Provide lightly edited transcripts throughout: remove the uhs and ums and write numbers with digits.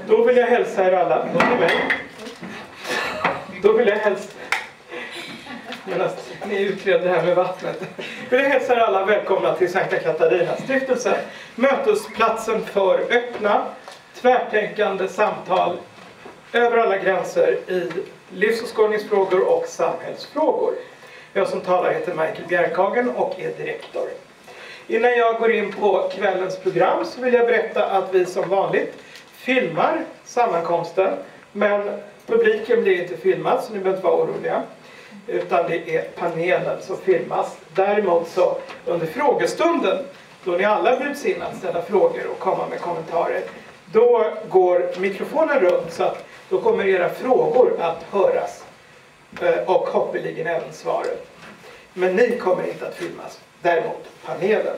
Då vill jag hälsa er alla. Då vill jag hälsa... Medan ni utreder det här med vattnet. Vill jag hälsa er alla välkomna till Sankta Katarina stiftelse. Mötesplatsen för öppna, tvärtänkande samtal över alla gränser i livsåskådningsfrågor och samhällsfrågor. Jag som talar heter Michael Bjärkhagen och är direktor. Innan jag går in på kvällens program så vill jag berätta att vi som vanligt filmar sammankomsten. Men publiken blir inte filmad så ni behöver inte vara oroliga. Utan det är panelen som filmas. Däremot så under frågestunden, då ni alla bjuds in att ställa frågor och komma med kommentarer. Då går mikrofonen runt så att då kommer era frågor att höras. Och hoppeligen även svaren. Men ni kommer inte att filmas. Däremot panelen.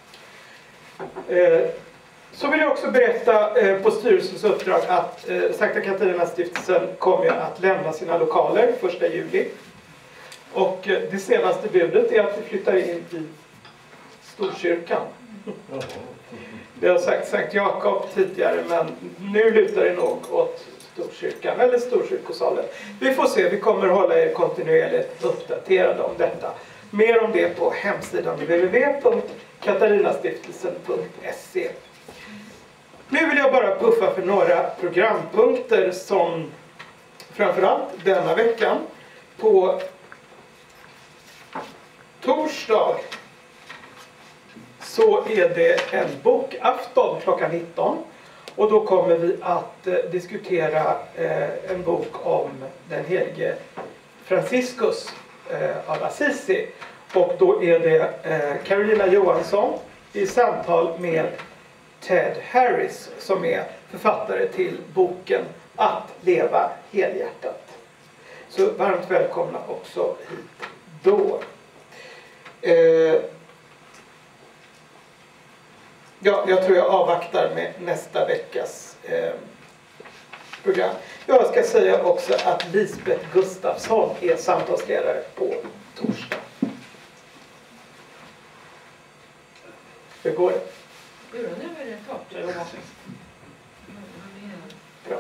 Så vill jag också berätta på styrelsens uppdrag att Sankta Katarina stiftelsen kommer att lämna sina lokaler 1 juli. Och det senaste budet är att vi flyttar in i Storkyrkan. Det har sagt Sankt Jakob tidigare, men nu lutar det nog åt Storkyrkan eller Storkyrkosalen. Vi får se, vi kommer hålla er kontinuerligt uppdaterade om detta. Mer om det på hemsidan www.katarinastiftelsen.se. Nu vill jag bara puffa för några programpunkter som framförallt denna veckan på torsdag så är det en bokafton klockan 19 och då kommer vi att diskutera en bok om den helige Franciscus av Assisi och då är det Carolina Johansson i samtal med Ted Harris som är författare till boken Att leva helhjärtat. Så varmt välkomna också hit då. Ja, jag tror jag avvaktar med nästa veckas program. Jag ska säga också att Lisbeth Gustafsson är samtalsledare på torsdag. Hur går det? Jo, nu är det torrt. Bra.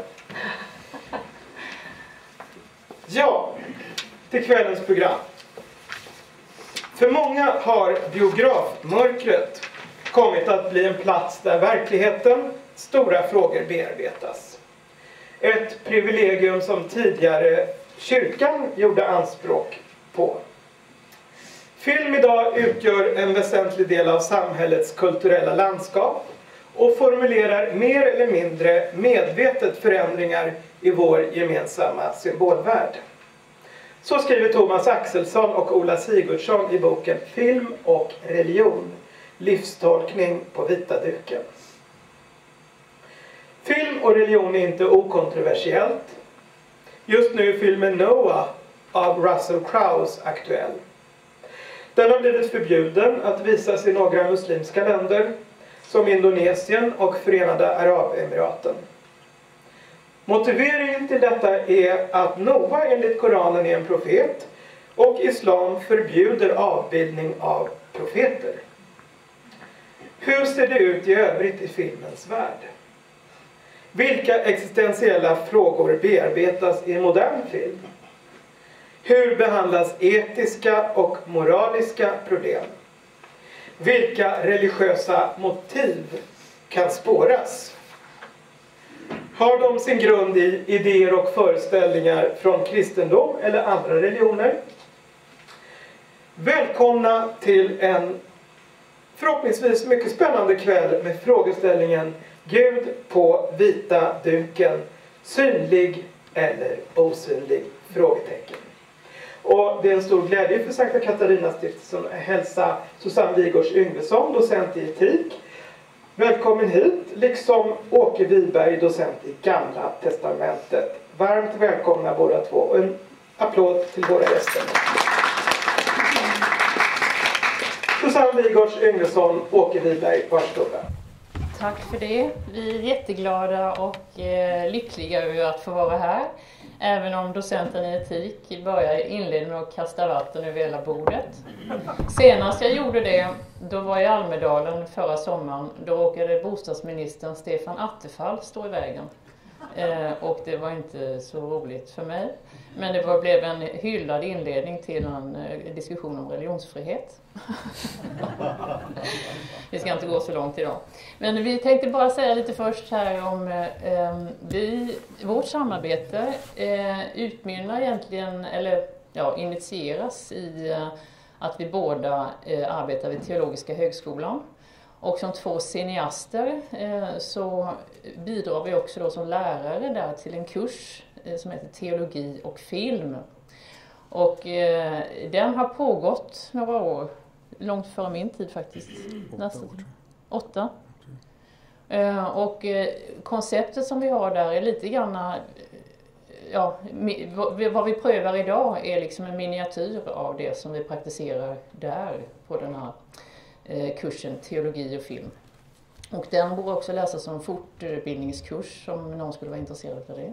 Ja, till kvällens program. För många har biografmörkret kommit att bli en plats där verkligheten, stora frågor bearbetas. Ett privilegium som tidigare kyrkan gjorde anspråk på. Film idag utgör en väsentlig del av samhällets kulturella landskap och formulerar mer eller mindre medvetet förändringar i vår gemensamma symbolvärld. Så skriver Thomas Axelsson och Ola Sigurdsson i boken Film och religion, livstolkning på vita duken. Film och religion är inte okontroversiellt. Just nu är filmen Noah av Russell Crowe aktuell. Den har blivit förbjuden att visas i några muslimska länder som Indonesien och Förenade Arabemiraten. Motiveringen till detta är att Noah enligt Koranen är en profet och islam förbjuder avbildning av profeter. Hur ser det ut i övrigt i filmens värld? Vilka existentiella frågor bearbetas i en modern film? Hur behandlas etiska och moraliska problem? Vilka religiösa motiv kan spåras? Har de sin grund i idéer och föreställningar från kristendom eller andra religioner? Välkomna till en förhoppningsvis mycket spännande kväll med frågeställningen Gud på vita duken, synlig eller osynlig? Frågetecken. Och det är en stor glädje för Sankta Katarina stiftelsen att hälsa Susanne Wigårds Yngvesson, docent i etik. Välkommen hit, liksom Åke Wiberg, docent i Gamla testamentet. Varmt välkomna båda två och en applåd till våra gäster. Susanne Wigårds Yngvesson, Åke Wiberg, varsågoda. Tack för det. Vi är jätteglada och lyckliga över att få vara här. Även om docenten i etik inledde med att kasta vatten över hela bordet. Senast jag gjorde det, då var jag i Almedalen förra sommaren. Då råkade bostadsministern Stefan Attefall stå i vägen. Och det var inte så roligt för mig. Men det blev en hyllad inledning till en diskussion om religionsfrihet. Vi ska inte gå så långt idag. Men vi tänkte bara säga lite först här om vårt samarbete utmynnar egentligen, eller initieras i att vi båda arbetar vid Teologiska högskolan. Och som 2 cineaster så bidrar vi också då som lärare där till en kurs som heter Teologi och film. Och den har pågått några år, långt före min tid faktiskt. 8. Och konceptet som vi har där är lite grann, vad vi prövar idag är liksom en miniatyr av det som vi praktiserar där på den här kursen Teologi och film. Och den borde också läsas som fortbildningskurs om någon skulle vara intresserad av det.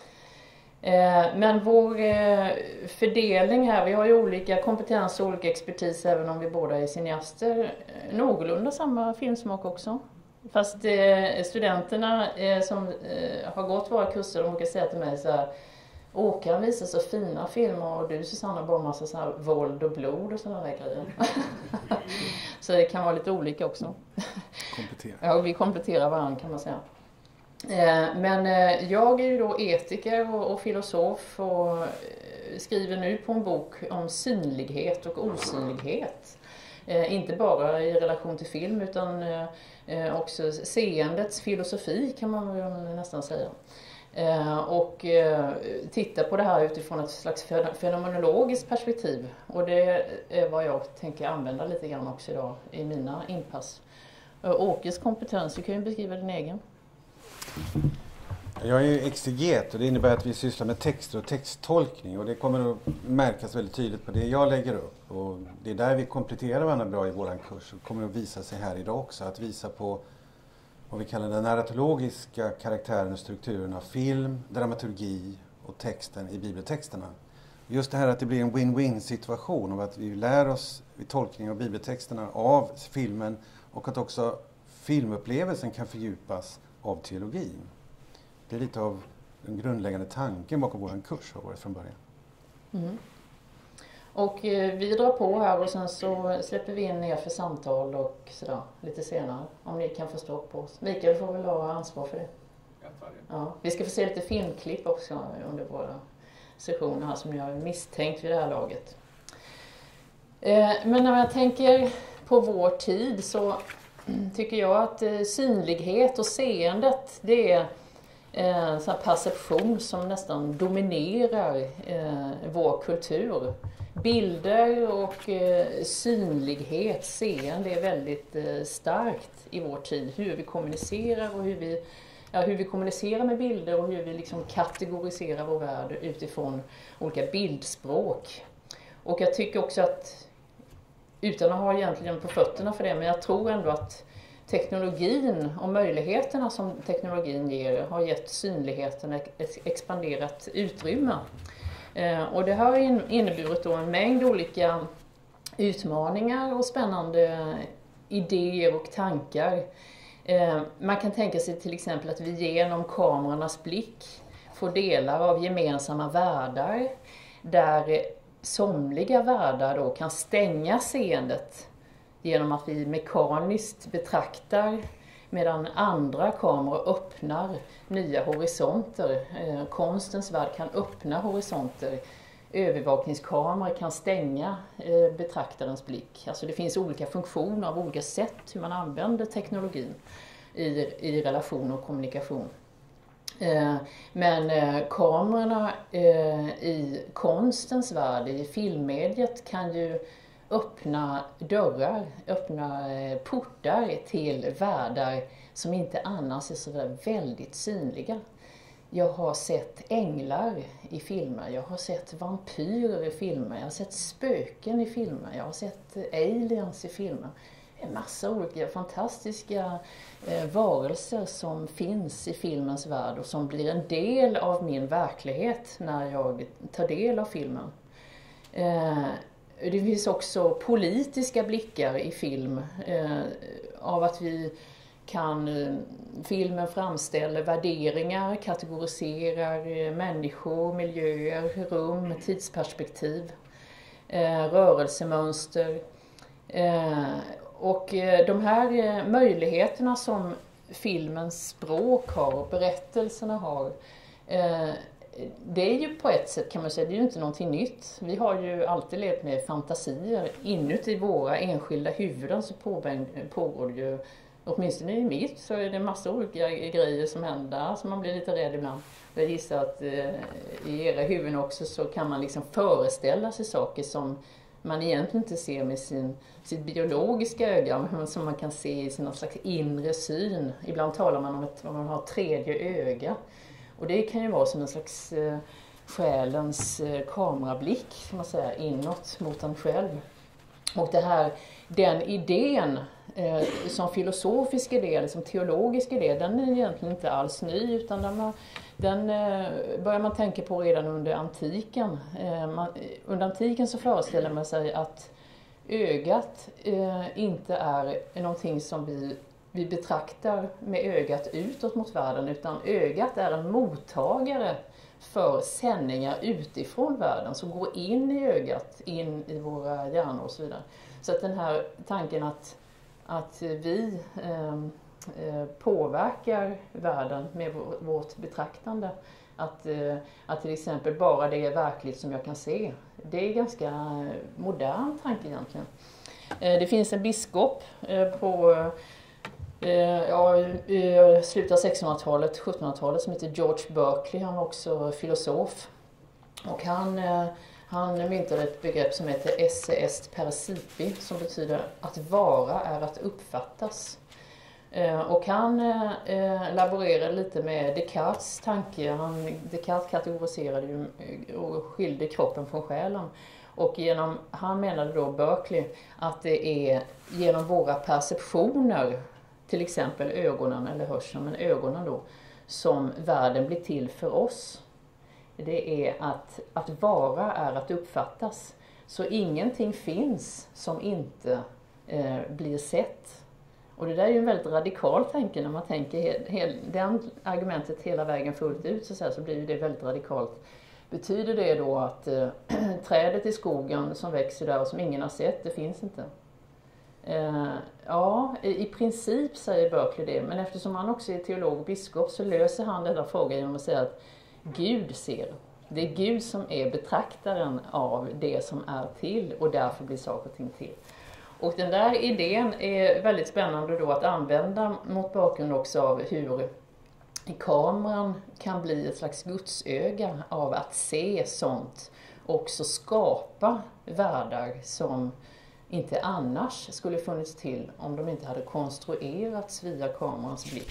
Men vår fördelning här, vi har ju olika kompetens och olika expertis även om vi båda är cineaster. Någorlunda samma filmsmak också. Fast studenterna som har gått våra kurser, de brukar säga till mig så här: Håkan visar så fina filmer och du Susanna bara massa så här våld och blod och sådana där grejer. Så det kan vara lite olika också. Ja, vi kompletterar varandra kan man säga. Men jag är ju då etiker och filosof och skriver nu på en bok om synlighet och osynlighet. Inte bara i relation till film utan också seendets filosofi kan man väl nästan säga. Och titta på det här utifrån ett slags fenomenologiskt perspektiv. Och det är vad jag tänker använda lite grann också idag i mina inpass. Åkes kompetens, du kan ju beskriva din egen. Jag är ju exeget och det innebär att vi sysslar med texter och texttolkning och det kommer att märkas väldigt tydligt på det jag lägger upp. Och det är där vi kompletterar varandra bra i våran kurs och kommer att visa sig här idag också. Att visa på vad vi kallar den narratologiska karaktären och strukturen av film, dramaturgi och texten i bibeltexterna. Just det här att det blir en win-win situation av att vi lär oss vid tolkning av bibeltexterna av filmen och att också filmupplevelsen kan fördjupas av teologin. Det är lite av den grundläggande tanken bakom vår kurs har varit från början. Mm. Och vi drar på här och sen så släpper vi in er för samtal och sådär lite senare. Om ni kan förstå på oss. Mikael får väl ha ansvar för det. Ja, vi ska få se lite filmklipp också under våra sessioner här som jag har misstänkt vid det här laget. Men när jag tänker på vår tid så tycker jag att synlighet och seendet det är en sån här perception som nästan dominerar vår kultur. Bilder och synlighet, seende är väldigt starkt i vår tid. Hur vi kommunicerar och hur vi kommunicerar med bilder och hur vi liksom kategoriserar vår värld utifrån olika bildspråk. Och jag tycker också att, utan att ha egentligen på fötterna för det, men jag tror ändå att teknologin och möjligheterna som teknologin ger har gett synligheten ett expanderat utrymme. Och det har inneburit då en mängd olika utmaningar och spännande idéer och tankar. Man kan tänka sig till exempel att vi genom kamerornas blick får delar av gemensamma världar där somliga världar då kan stänga seendet genom att vi mekaniskt betraktar medan andra kameror öppnar nya horisonter. Konstens värld kan öppna horisonter. Övervakningskameror kan stänga betraktarens blick. Alltså det finns olika funktioner av olika sätt hur man använder teknologin i relation och kommunikation. Men kamerorna i konstens värld, i filmmediet kan ju öppna dörrar, öppna portar till världar som inte annars är så väldigt synliga. Jag har sett änglar i filmer, jag har sett vampyrer i filmer, jag har sett spöken i filmer, jag har sett aliens i filmer. En massa olika fantastiska varelser som finns i filmens värld och som blir en del av min verklighet när jag tar del av filmen. Det finns också politiska blickar i film av att vi filmen framställer värderingar, kategoriserar människor, miljöer, rum, tidsperspektiv, rörelsemönster. Och de här möjligheterna som filmens språk har och berättelserna har, det är ju på ett sätt, kan man säga, det är ju inte någonting nytt. Vi har ju alltid levt med fantasier. Inuti våra enskilda huvuden så pågår det ju, åtminstone i mitt, så är det massor olika grejer som händer som man blir lite rädd ibland. Jag gissar att i era huvuden också så kan man liksom föreställa sig saker som man egentligen inte ser med sitt biologiska öga, men som man kan se i sin slags inre syn. Ibland talar man om att man har tredje öga. Och det kan ju vara som en slags själens kamerablick, kan man säga, inåt mot en själv. Och den idén som filosofisk idé, eller som teologisk idé, den är egentligen inte alls ny, utan den börjar man tänka på redan under antiken. Under antiken så föreställer man sig att ögat inte är någonting som vi betraktar med ögat utåt mot världen, utan ögat är en mottagare för sändningar utifrån världen som går in i ögat, in i våra hjärnor och så vidare. Så att den här tanken att vi påverkar världen med vårt betraktande, att till exempel bara det är verkligt som jag kan se, det är ganska modern tanke egentligen. Det finns en biskop på slutet av 1600-talet, 1700-talet som heter George Berkeley. Han var också filosof. Och han myntade ett begrepp som heter esse est percipi, som betyder att vara är att uppfattas. Och han laborerade lite med Descartes tanke. Descartes kategoriserade ju och skilde kroppen från själen. Och han menade då, Berkeley, att det är genom våra perceptioner, till exempel ögonen eller hörseln, men ögonen då, som världen blir till för oss. Det är att vara är att uppfattas. Så ingenting finns som inte blir sett. Och det där är ju en väldigt radikal tanke när man tänker den argumentet hela vägen fullt ut, så blir det väldigt radikalt. Betyder det då att trädet i skogen som växer där och som ingen har sett, det finns inte? Ja, i princip säger Berkeley det, men eftersom han också är teolog och biskop så löser han den där frågan genom att säga att Gud ser. Det är Gud som är betraktaren av det som är till, och därför blir saker och ting till. Och den där idén är väldigt spännande då att använda mot bakgrund också av hur kameran kan bli ett slags gudsöga av att se sånt och också skapa världar som inte annars skulle funnits till om de inte hade konstruerats via kamerans blick.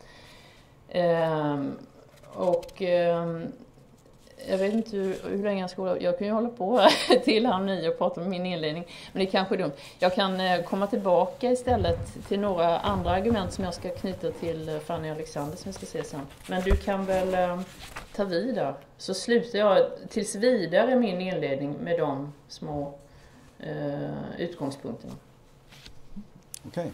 Jag vet inte hur länge jag ska hålla. Jag kan ju hålla på till 8:30 och prata om min inledning. Men det är kanske dumt. Jag kan komma tillbaka istället till några andra argument som jag ska knyta till Fanny Alexander som vi ska se sen. Men du kan väl ta vid där. Så slutar jag tills vidare min inledning med de små utgångspunkterna. Okej.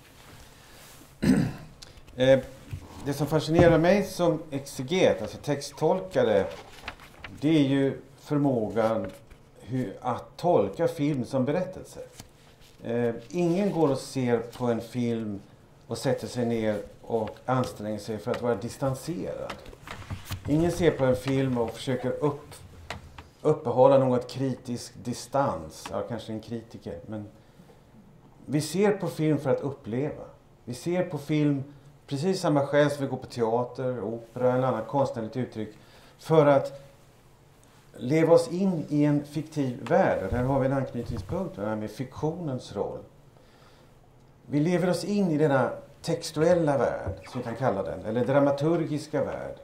Det som fascinerar mig som exeget, alltså texttolkare, det är ju förmågan att tolka film som berättelse. Ingen går och ser på en film och sätter sig ner och anstränger sig för att vara distanserad. Ingen ser på en film och försöker uppehålla något kritisk distans. Ja, kanske en kritiker, men vi ser på film för att uppleva. Vi ser på film precis samma skäl som vi går på teater, opera eller annat konstnärligt uttryck, för att leva oss in i en fiktiv värld. Och där har vi en anknytningspunkt, det här med fiktionens roll. Vi lever oss in i denna textuella värld, som vi kan kalla den, eller dramaturgiska värld.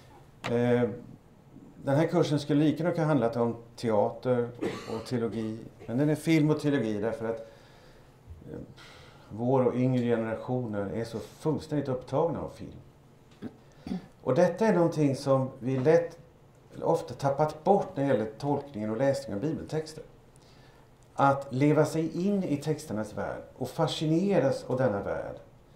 Den här kursen skulle lika mycket ha handlat om teater och teologi, men den är film och teologi därför att vår och yngre generationer är så fullständigt upptagna av film. Och detta är någonting som vi ofta tappat bort när det gäller tolkningen och läsningen av bibeltexter. Att leva sig in i texternas värld och fascineras av denna värld.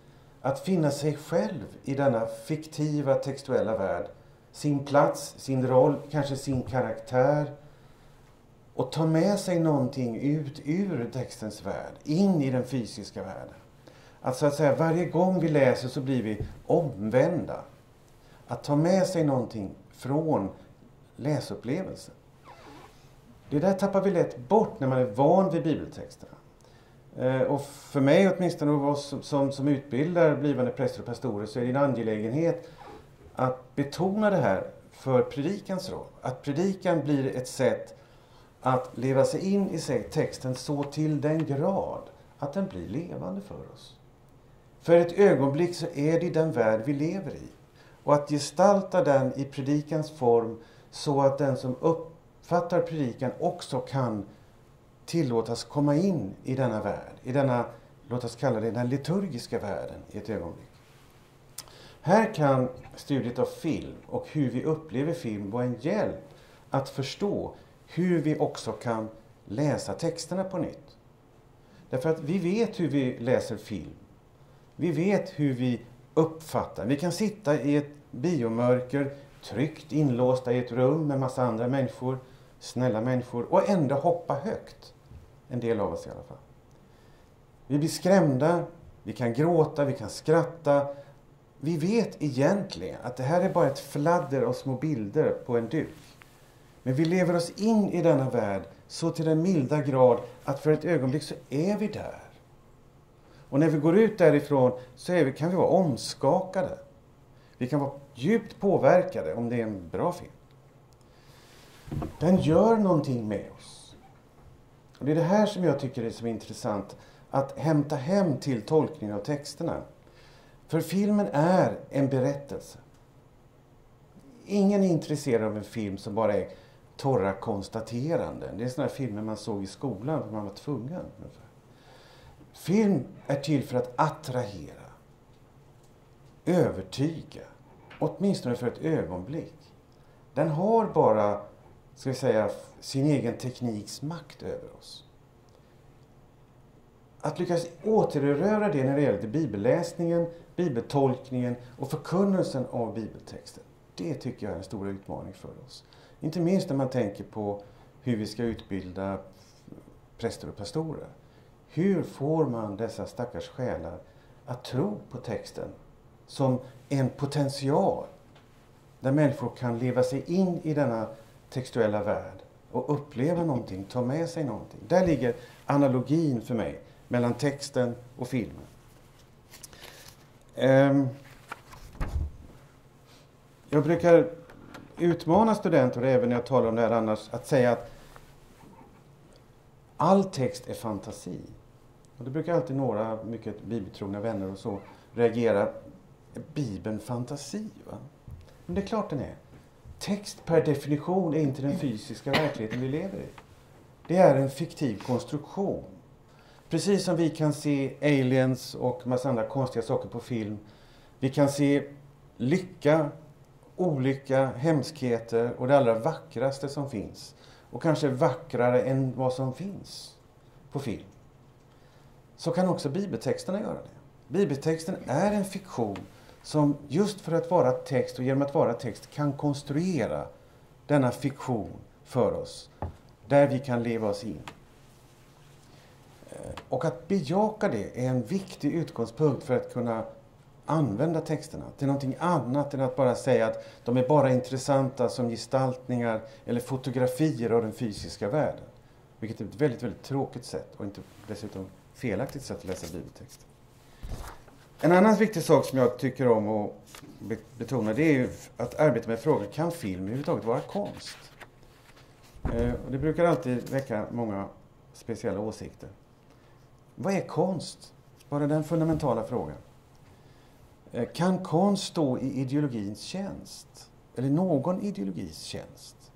att finna sig själv i denna fiktiva textuella värld. Sin plats, sin roll, kanske sin karaktär. Och ta med sig någonting ut ur textens värld, in i den fysiska världen. Att så att säga, varje gång vi läser så blir vi omvända. Att ta med sig någonting från läsupplevelsen. Det där tappar vi lätt bort när man är van vid bibeltexterna. Och för mig åtminstone, och oss som utbildar blivande präster och pastorer, så är det en angelägenhet att betona det här för predikans roll. Att predikan blir ett sätt att leva sig in i texten så till den grad att den blir levande för oss. För ett ögonblick så är det den värld vi lever i. Och att gestalta den i predikans form så att den som uppfattar predikan också kan tillåtas komma in i denna värld. I denna, låt oss kalla det den liturgiska världen i ett ögonblick. Här kan studiet av film och hur vi upplever film vara en hjälp att förstå hur vi också kan läsa texterna på nytt. Därför att vi vet hur vi läser film. Vi vet hur vi uppfattar. Vi kan sitta i ett biomörker, tryggt inlåsta i ett rum med massa andra människor, snälla människor, och ändå hoppa högt. En del av oss i alla fall. Vi blir skrämda, vi kan gråta, vi kan skratta. Vi vet egentligen att det här är bara ett fladder av små bilder på en duk. Men vi lever oss in i denna värld så till den milda grad att för ett ögonblick så är vi där. Och när vi går ut därifrån så kan vi vara omskakade. Vi kan vara djupt påverkade om det är en bra film. Den gör någonting med oss. Och det är det här som jag tycker är så intressant. Att hämta hem till tolkningen av texterna. För filmen är en berättelse. Ingen är intresserad av en film som bara är torra konstateranden. Det är sådana filmer man såg i skolan för man var tvungen. Film är till för att attrahera, övertyga, åtminstone för ett ögonblick. Den har bara, ska vi säga, sin egen tekniks makt över oss. Att lyckas återerövra det när det gäller bibelläsningen, bibeltolkningen och förkunnelsen av bibeltexten. Det tycker jag är en stor utmaning för oss. Inte minst när man tänker på hur vi ska utbilda präster och pastorer. Hur får man dessa stackars själar att tro på texten som en potential där människor kan leva sig in i denna textuella värld och uppleva någonting, ta med sig någonting. Där ligger analogin för mig mellan texten och filmen. Jag brukar utmana studenter, även när jag talar om det här annars, att säga att all text är fantasi. Och det brukar alltid några mycket bibeltrogna vänner och så reagera. Är Bibeln fantasi? Va? Men det är klart den är. Text per definition är inte den fysiska verkligheten vi lever i. Det är en fiktiv konstruktion. Precis som vi kan se aliens och massa andra konstiga saker på film. Vi kan se lycka, olycka, hemskheter och det allra vackraste som finns. Och kanske vackrare än vad som finns på film. Så kan också bibeltexterna göra det. Bibeltexten är en fiktion som just för att vara text och genom att vara text kan konstruera denna fiktion för oss. Där vi kan leva oss in. Och att bejaka det är en viktig utgångspunkt för att kunna använda texterna till någonting annat än att bara säga att de är bara intressanta som gestaltningar eller fotografier av den fysiska världen. Vilket är ett väldigt, väldigt tråkigt sätt och inte dessutom felaktigt sätt att läsa bibeltext. En annan viktig sak som jag tycker om att betona, det är ju att arbeta med frågan, kan film överhuvudtaget vara konst? Och det brukar alltid väcka många speciella åsikter. Vad är konst? Bara den fundamentala frågan. Kan konst stå i ideologins tjänst? Eller någon ideologis tjänst?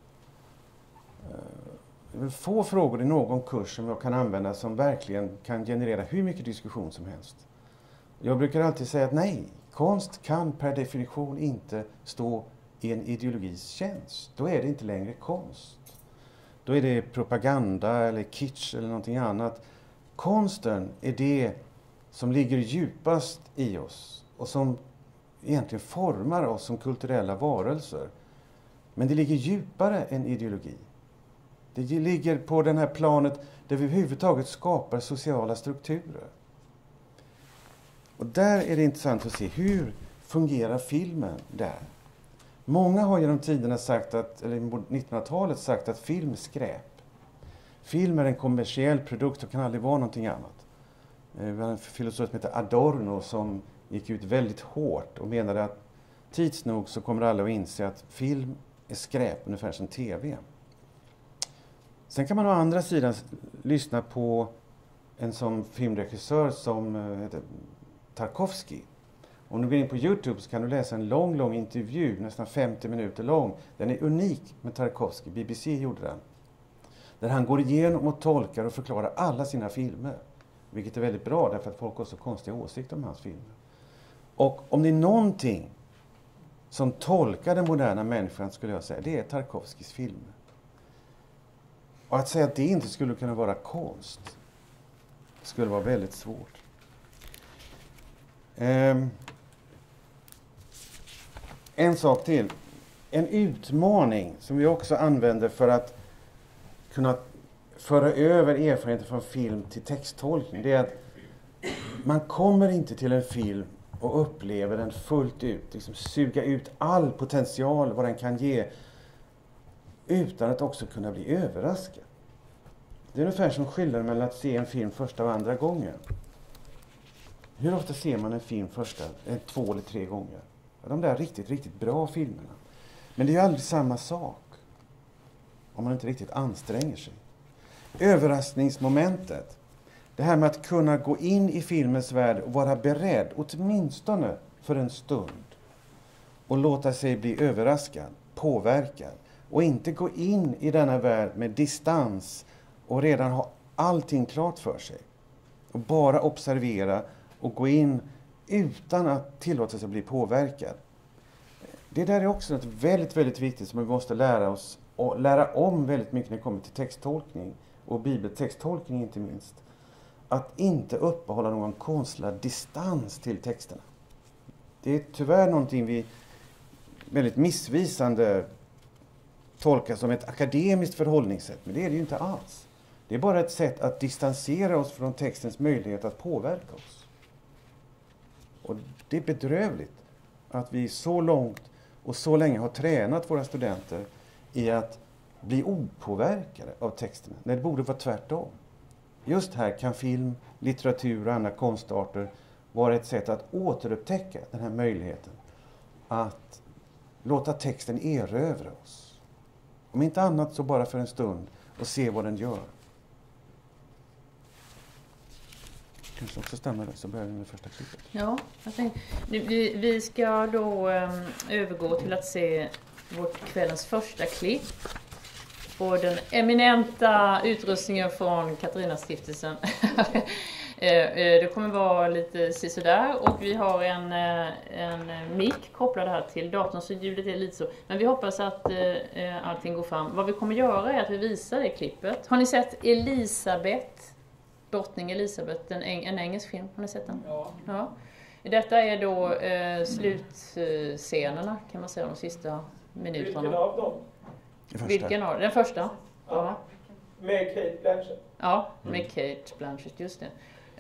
Det är väl få frågor i någon kurs som jag kan använda som verkligen kan generera hur mycket diskussion som helst. Jag brukar alltid säga att nej, konst kan per definition inte stå i en ideologis tjänst. Då är det inte längre konst. Då är det propaganda eller kitsch eller någonting annat. Konsten är det som ligger djupast i oss och som egentligen formar oss som kulturella varelser. Men det ligger djupare än ideologi. Det ligger på den här planet där vi överhuvudtaget skapar sociala strukturer. Och där är det intressant att se hur fungerar filmen där. Många har genom tiderna sagt att, eller 1900-talet sagt att film är skräp. Film är en kommersiell produkt och kan aldrig vara någonting annat. Det var en filosof som heter Adorno som gick ut väldigt hårt och menade att tids nog så kommer alla att inse att film är skräp, ungefär som tv. Sen kan man å andra sidan lyssna på en sån filmregissör som heter Tarkovsky. Om du går in på YouTube så kan du läsa en lång intervju, nästan 50 minuter lång. Den är unik med Tarkovsky, BBC gjorde den. Där han går igenom och tolkar och förklarar alla sina filmer. Vilket är väldigt bra därför att folk har så konstiga åsikter om hans filmer. Och om det är någonting som tolkar den moderna människan skulle jag säga, det är Tarkovskys filmer. Och att säga att det inte skulle kunna vara konst skulle vara väldigt svårt. En sak till. En utmaning som vi också använder för att kunna föra över erfarenheter från film till texttolkning. Det är att man kommer inte till en film och upplever den fullt ut. Liksom suga ut all potential vad den kan ge. Utan att också kunna bli överraskad. Det är ungefär som skillnaden mellan att se en film första och andra gången. Hur ofta ser man en film första, 2 eller 3 gånger? De där riktigt bra filmerna. Men det är ju aldrig samma sak. Om man inte riktigt anstränger sig. Överraskningsmomentet. Det här med att kunna gå in i filmens värld och vara beredd, åtminstone för en stund. Och låta sig bli överraskad, påverkad. Och inte gå in i denna värld med distans och redan ha allting klart för sig. Och bara observera och gå in utan att tillåta sig att bli påverkad. Det där är också något väldigt viktigt som vi måste lära oss och lära om väldigt mycket när det kommer till texttolkning och bibeltexttolkning inte minst. Att inte uppehålla någon konstlad distans till texterna. Det är tyvärr någonting vi väldigt missvisande tolkar som ett akademiskt förhållningssätt, men det är det ju inte alls. Det är bara ett sätt att distansera oss från textens möjlighet att påverka oss. Och det är bedrövligt att vi så långt och så länge har tränat våra studenter i att bli opåverkade av texterna, när det borde vara tvärtom. Just här kan film, litteratur och andra konstarter vara ett sätt att återupptäcka den här möjligheten att låta texten erövra oss. Om inte annat så bara för en stund och se vad den gör. Kanske också stämmer det, så börjar vi med första klippet. Ja, jag tänkte, vi ska då övergå till att se vårt kvällens första klipp. Och den eminenta utrustningen från Katarinastiftelsen. Det kommer vara lite sisådär och vi har en mick kopplad här till datorn så ljudet är lite så. Men vi hoppas att allting går fram. Vad vi kommer göra är att vi visar det klippet. Har ni sett Elisabeth? Drottning Elisabeth, en engelsk film. Har ni sett den? Ja. Detta är då slutscenerna kan man säga, de sista minuterna. Vilken av dem? Vilken av? Den första? Ja. Med Cate Blanchett. Ja, med Cate Blanchett, just det.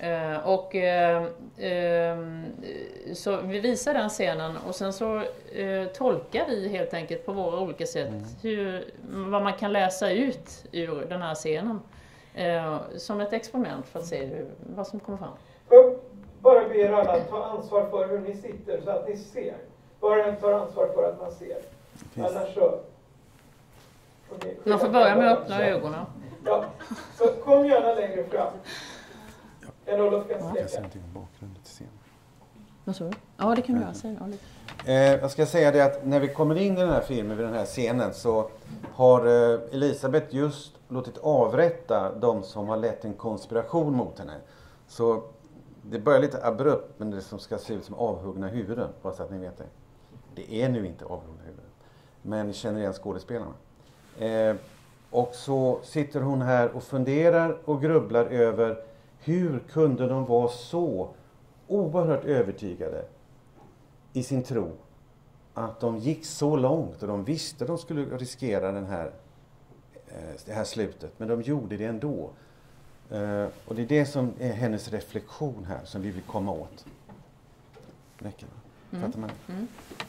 Så vi visar den scenen och sen så tolkar vi helt enkelt på våra olika sätt vad man kan läsa ut ur den här scenen. Som ett experiment för att se vad som kommer fram. Jag bara ber alla att ta ansvar för hur ni sitter så att ni ser. Bara en tar ansvar för att man ser. Annars så... Man får börja med att öppna ögonen. Ja, så kom gärna längre fram. En Olof kan släcka. Jag ser någonting på bakgrunden till scenen. Vad sa du? Ja, det kan du göra. Jag ska säga det att när vi kommer in i den här filmen, vid den här scenen, så har Elisabeth just låtit avrätta de som har lett en konspiration mot henne. Så det börjar lite abrupt, men det som ska se ut som avhuggna huvuden, bara så att ni vet det. Det är nu inte avhuggna huvuden, men ni känner igen skådespelarna. Och så sitter hon här och funderar och grubblar över hur kunde de vara så oerhört övertygade i sin tro att de gick så långt och de visste att de skulle riskera det här slutet, men de gjorde det ändå. Och det är det som är hennes reflektion här som vi vill komma åt. Räcker det? Fattar man? Mm.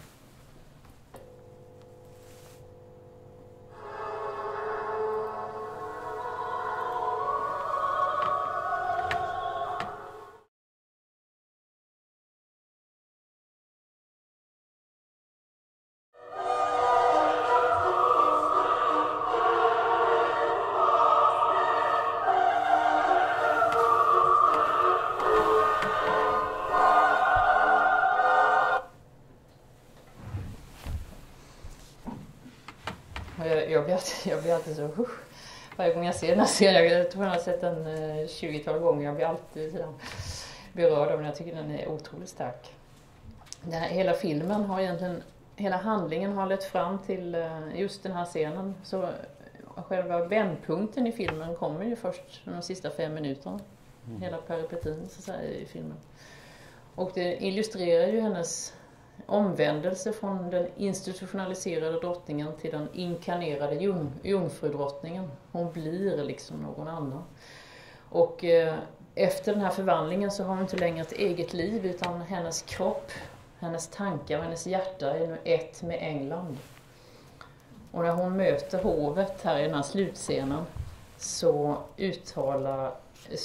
Jag blir alltid så... Varje gång jag ser den här serien, jag tror jag har sett den 20-tal gånger, jag blir alltid berörd av den. Jag tycker den är otroligt stark. Hela filmen har egentligen... Hela handlingen har lett fram till just den här scenen. Så själva vändpunkten i filmen kommer ju först de sista 5 minuterna. Hela peripetin så att säga, i filmen. Och det illustrerar ju hennes omvändelse från den institutionaliserade drottningen till den inkarnerade jungfrudrottningen. Hon blir liksom någon annan. Och efter den här förvandlingen så har hon inte längre ett eget liv, utan hennes kropp, hennes tankar och hennes hjärta är nu ett med England. Och när hon möter hovet här i den här slutscenen så uttalar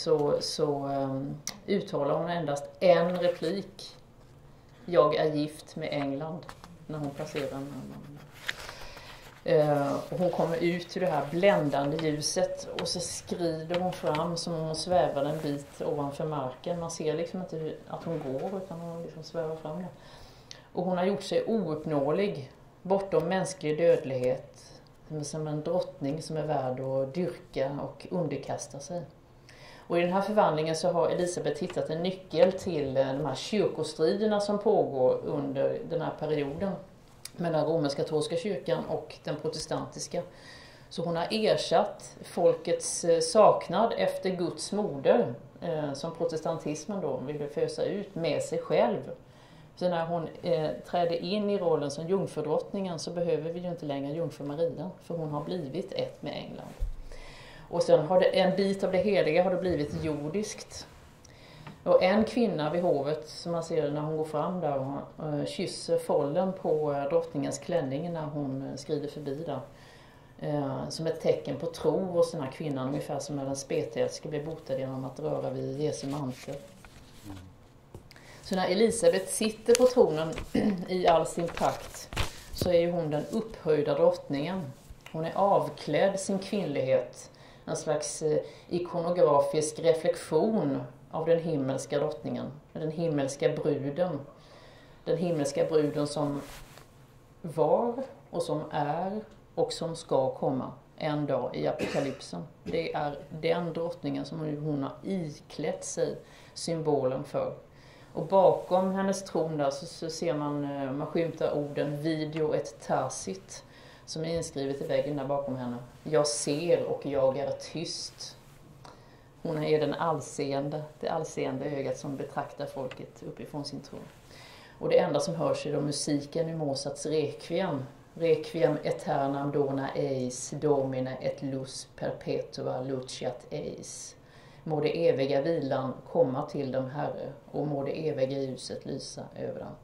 hon endast en replik. Jag är gift med England, när hon passerar en annan. Och hon kommer ut ur det här bländande ljuset och så skrider hon fram som om hon svävar en bit ovanför marken. Man ser liksom inte att hon går, utan hon liksom svävar fram där. Och hon har gjort sig ouppnåelig, bortom mänsklig dödlighet, som en drottning som är värd att dyrka och underkasta sig. Och i den här förvandlingen så har Elisabeth hittat en nyckel till de här kyrkostriderna som pågår under den här perioden mellan romersk-katolska kyrkan och den protestantiska. Så hon har ersatt folkets saknad efter Guds moder, som protestantismen då ville fösa ut, med sig själv. Så när hon träder in i rollen som jungfrudrottningen så behöver vi ju inte längre jungfru Maria, för hon har blivit ett med England. Och sen har en bit av det heliga har det blivit jordiskt. Och en kvinna vid hovet, som man ser när hon går fram där och kysser follen på drottningens klänning när hon skrider förbi där. Som ett tecken på tro hos den här kvinnan, ungefär som när den spetälske blir botad genom att röra vid Jesu mantel. Så när Elisabeth sitter på tronen i all sin prakt så är ju hon den upphöjda drottningen. Hon är avklädd sin kvinnlighet, en slags ikonografisk reflektion av den himmelska drottningen, den himmelska bruden. Den himmelska bruden som var och som är och som ska komma en dag i apokalypsen. Det är den drottningen som hon har iklätt sig symbolen för. Och bakom hennes tron där så ser man skymtar orden video et tacit, som är inskrivet i väggen där bakom henne. Jag ser och jag är tyst. Hon är det allseende ögat som betraktar folket uppifrån sin tron. Och det enda som hörs är då musiken i Mozarts Requiem. Requiem aeternam dona eis, domine et lus perpetua luciat eis. Må det eviga vilan komma till dem, Herre, och må det eviga ljuset lysa över dem.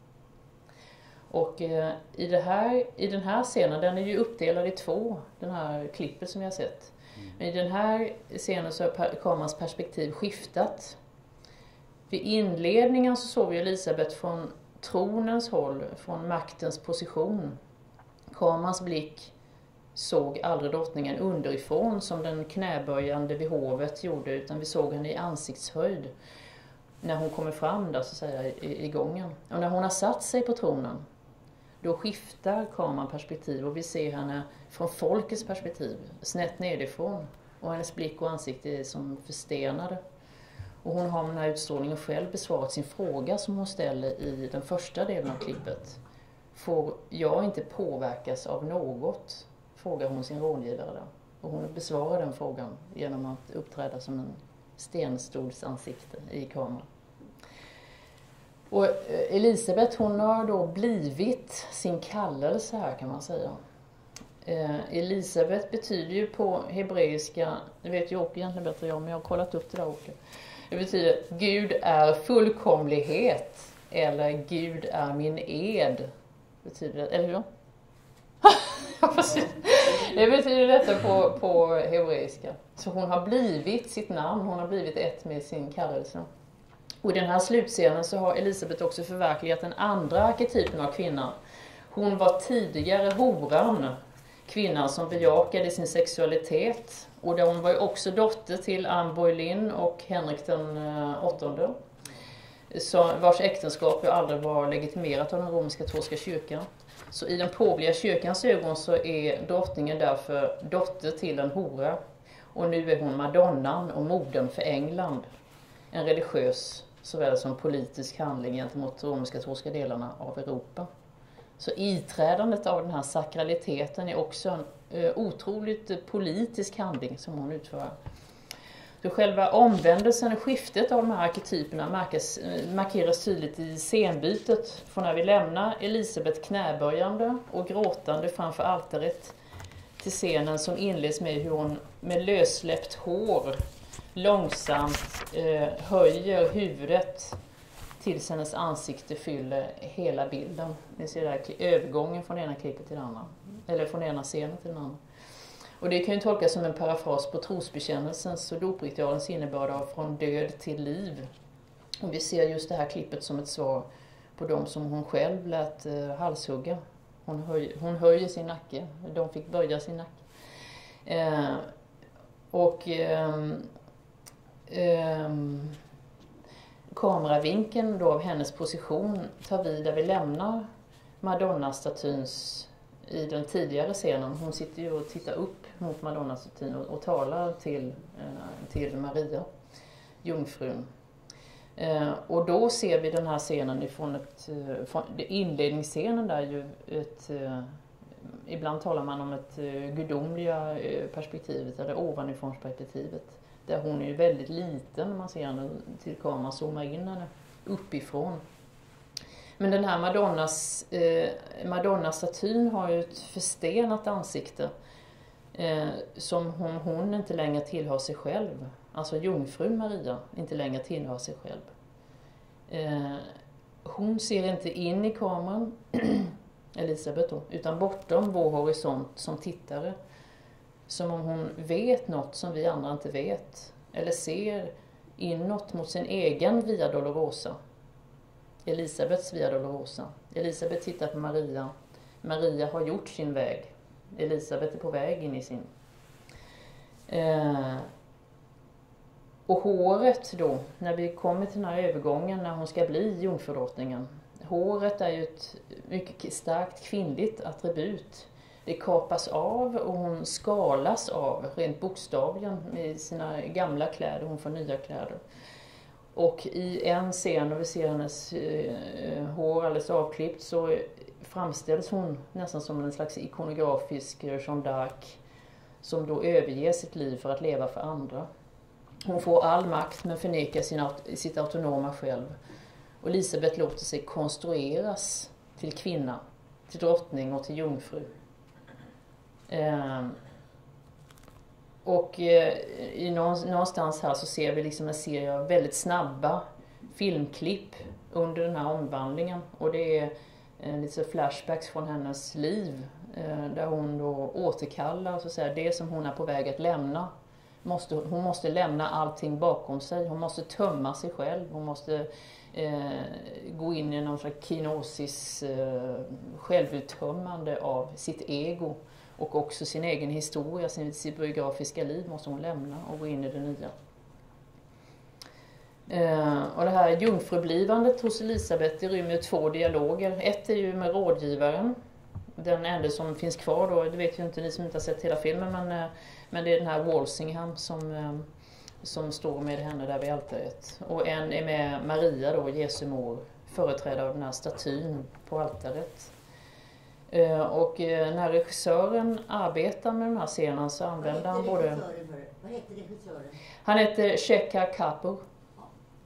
Och i den här scenen, den är ju uppdelad i 2, den här klippet som vi har sett. Men i den här scenen så har kamerans perspektiv skiftat. Vid inledningen så såg vi Elisabeth från tronens håll, från maktens position. Kamerans blick såg aldrig drottningen underifrån som den knäböjande vid hovet gjorde, utan vi såg henne i ansiktshöjd när hon kommer fram där, så att säga, i gången. Och när hon har satt sig på tronen, då skiftar kameran perspektiv och vi ser henne från folkets perspektiv, snett nedifrån. Och hennes blick och ansikte är som förstenade. Och hon har med den här utstrålningen själv besvarat sin fråga som hon ställer i den första delen av klippet. Får jag inte påverkas av något? Frågar hon sin rådgivare där. Och hon besvarar den frågan genom att uppträda som en stenstolsansikte i kameran. Och Elisabet, hon har då blivit sin kallelse här, kan man säga. Elisabet betyder ju på hebreiska, det vet ju Åke egentligen bättre jag, men jag har kollat upp det där, Åke. Det betyder Gud är fullkomlighet, eller Gud är min ed. Betyder det, eller hur? Det betyder detta på hebreiska. Så hon har blivit sitt namn, hon har blivit ett med sin kallelse. Och i den här slutscenen så har Elisabet också förverkligat den andra arketypen av kvinnan. Hon var tidigare horan, kvinnan som bejakade sin sexualitet. Och hon var ju också dotter till Anne Boleyn och Henrik den VIII. Vars äktenskap ju aldrig var legitimerat av den romersk-katolska kyrkan. Så i den påvliga kyrkans ögon så är drottningen därför dotter till en hora. Och nu är hon madonnan och modern för England. En religiös såväl som politisk handling gentemot de romersk-katolska delarna av Europa. Så iträdandet av den här sakraliteten är också en otroligt politisk handling som hon utför. Så själva omvändelsen och skiftet av de här arketyperna markeras tydligt i scenbytet. Från när vi lämnar Elisabet knäböjande och gråtande framför altaret till scenen som inleds med hur hon med lössläppt hår långsamt höjer huvudet tills hennes ansikte fyller hela bilden. Ni ser där övergången från ena klippet till det andra. Eller från ena scenen till den andra. Och det kan ju tolkas som en parafras på trosbekännelsens och dopritualens innebörd av från död till liv. Och vi ser just det här klippet som ett svar på dem som hon själv lät halshugga. Hon höjer sin nacke. De fick böja sin nacke. Kameravinkeln då av hennes position tar vid där vi lämnar Madonna-statyns i den tidigare scenen. Hon sitter ju och tittar upp mot Madonna-statyn och talar till Maria, jungfrun. Och då ser vi den här scenen från inledningsscenen där ju ibland talar man om ett gudomliga perspektivet eller ovanifrånsperspektivet. Där hon är ju väldigt liten när man ser henne till kameran, zoomar in henne uppifrån. Men den här Madonna-statyn har ju ett förstenat ansikte som hon inte längre tillhör sig själv. Alltså jungfrun Maria inte längre tillhör sig själv. Hon ser inte in i kameran, Elisabet då, utan bortom vår horisont som tittare. Som om hon vet något som vi andra inte vet. Eller ser inåt mot sin egen Via Dolorosa. Elisabets Via Dolorosa. Elisabet tittar på Maria. Maria har gjort sin väg. Elisabet är på väg in i sin. Och håret då, när vi kommer till den här övergången när hon ska bli jungfrudrottningen. Håret är ju ett mycket starkt kvinnligt attribut. Det kapas av och hon skalas av, rent bokstavligen, med sina gamla kläder. Hon får nya kläder. Och i en scen när vi ser hennes hår alldeles avklippt så framställs hon nästan som en slags ikonografisk Jeanne d'Arc som då överger sitt liv för att leva för andra. Hon får all makt men förnekar sitt autonoma själv. Och Elisabet låter sig konstrueras till kvinna, till drottning och till jungfru. Någonstans här så ser vi liksom en serie av väldigt snabba filmklipp under den här omvandlingen. Och det är lite flashbacks från hennes liv där hon då återkallar så att säga, det som hon är på väg att lämna. Hon måste lämna allting bakom sig. Hon måste tömma sig själv. Hon måste gå in i någon slags kinosis, självuttömmande av sitt ego. Och också sin egen historia, sitt biografiska liv måste hon lämna och gå in i det nya. Och det här jungfrublivandet hos Elisabet, det rymmer 2 dialoger. Ett är ju med rådgivaren. Den enda som finns kvar då, det vet ju inte ni som inte har sett hela filmen, men det är den här Walsingham som står med henne där vid altaret. Och en är med Maria då, Jesu mor, företrädare av den här statyn på altaret. Och när regissören arbetar med den här scenen så använder han både... Vad heter regissören? Han heter Shekha Kapur.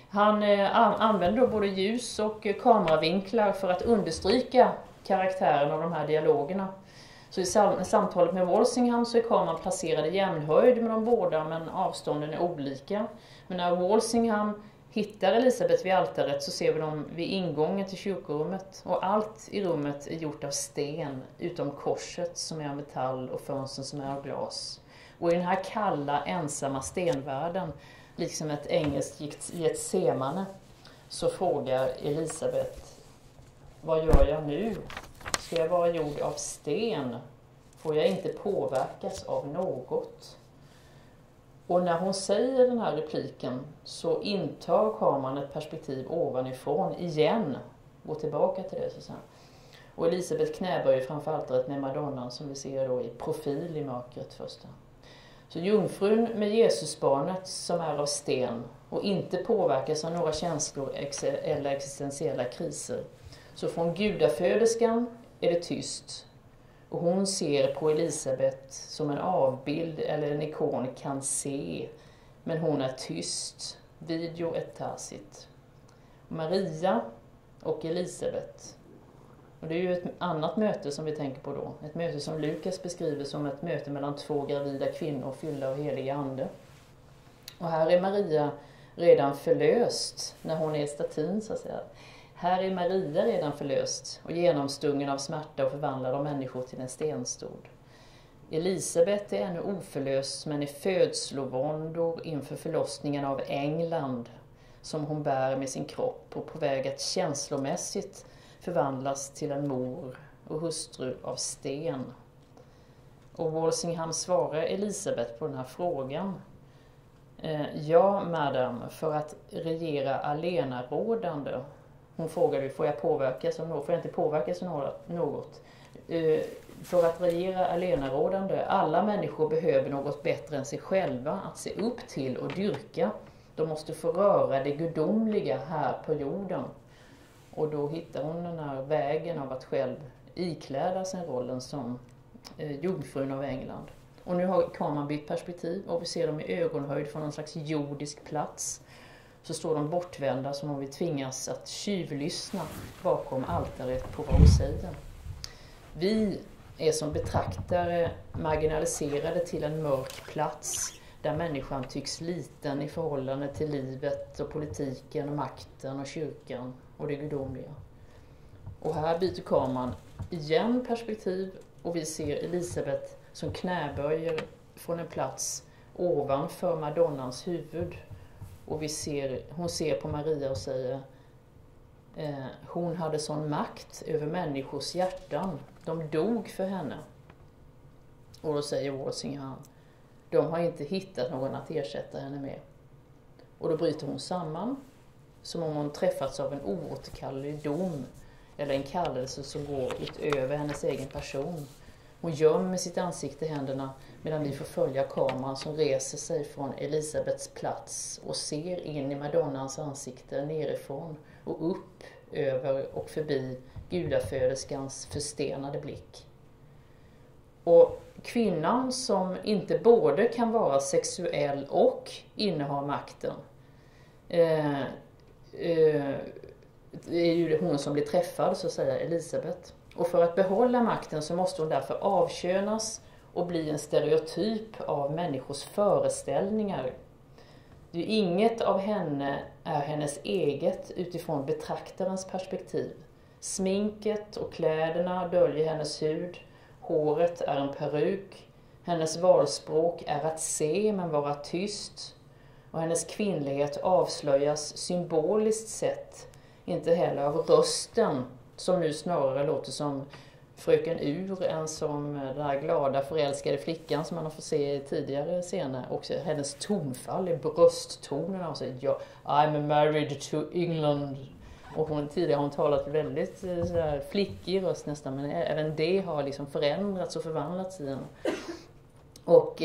Han använder då både ljus och kameravinklar för att understryka karaktären av de här dialogerna. Så i samtalet med Walsingham så är kameran placerad i jämnhöjd med de båda, men avstånden är olika. Men när Walsingham hittar Elisabeth vid altaret så ser vi dem vid ingången till kyrkorummet. Och allt i rummet är gjort av sten, utom korset som är av metall och fönstren som är av glas. Och i den här kalla, ensamma stenvärlden, liksom ett engelskt Getsemane, så frågar Elisabeth: vad gör jag nu? Ska jag vara gjord av sten? Får jag inte påverkas av något? Och när hon säger den här repliken så intar kameran ett perspektiv ovanifrån igen. Gå tillbaka till det så att säga. Och Elisabeth knäböjer framför altaret med Madonnan som vi ser då i profil i mörkret första. Så jungfrun med Jesusbarnet som är av sten och inte påverkas av några känslor eller existentiella kriser. Så från gudaföderskan är det tyst. Och hon ser på Elisabeth som en avbild eller en ikon kan se. Men hon är tyst. Video et tacit. Maria och Elisabeth. Och det är ju ett annat möte som vi tänker på då. Ett möte som Lukas beskriver som ett möte mellan två gravida kvinnor fyllda av helig ande. Och här är Maria redan förlöst när hon är statin så att säga. Här är Maria redan förlöst och genomstungen av smärta och förvandlad av människor till en stenstod. Elisabeth är ännu oförlöst men i födslovåndor inför förlossningen av England som hon bär med sin kropp och på väg att känslomässigt förvandlas till en mor och hustru av sten. Och Walsingham svarar Elisabeth på den här frågan. Ja, madam, för att regera allenarådande. Hon frågade, får jag påverkas av något? Får jag inte påverkas av något? För att regera allenarådande. Alla människor behöver något bättre än sig själva att se upp till och dyrka. De måste få röra det gudomliga här på jorden. Och då hittar hon den här vägen av att själv ikläda sig rollen som jungfrun av England. Och nu har kameran bytt perspektiv och vi ser dem i ögonhöjd från en slags jordisk plats. Så står de bortvända som om vi tvingas att tjuvlyssna bakom altaret på vågsidan. Vi är som betraktare marginaliserade till en mörk plats där människan tycks liten i förhållande till livet och politiken och makten och kyrkan och det gudomliga. Och här byter kameran igen perspektiv och vi ser Elisabeth som knäböjer från en plats ovanför Madonnans huvud. Och hon ser på Maria och säger hon hade sån makt över människors hjärtan. De dog för henne. Och då säger Walsingham, de har inte hittat någon att ersätta henne med. Och då bryter hon samman som om hon träffats av en oåterkallelig dom eller en kallelse som går utöver hennes egen person. Hon gömmer sitt ansikte i händerna medan vi får följa kameran som reser sig från Elisabeths plats och ser in i Madonnans ansikte nerifrån och upp över och förbi gudaföderskans förstenade blick. Och kvinnan som inte både kan vara sexuell och inneha makten är ju hon som blir träffad så att säga, Elisabeth. Och för att behålla makten så måste hon därför avkönas och bli en stereotyp av människors föreställningar. Det är inget av henne är hennes eget utifrån betraktarens perspektiv. Sminket och kläderna döljer hennes hud. Håret är en peruk. Hennes valspråk är att se men vara tyst. Och hennes kvinnlighet avslöjas symboliskt sett inte heller av rösten som nu snarare låter som fröken Ur än som den här glada förälskade flickan som man har fått se i tidigare scener. Också hennes tonfall i brösttonen och säger ja, I'm married to England. Och tidigare har hon talat väldigt så här, flickig röst nästan, men även det har liksom förändrats och förvandlats i henne. Och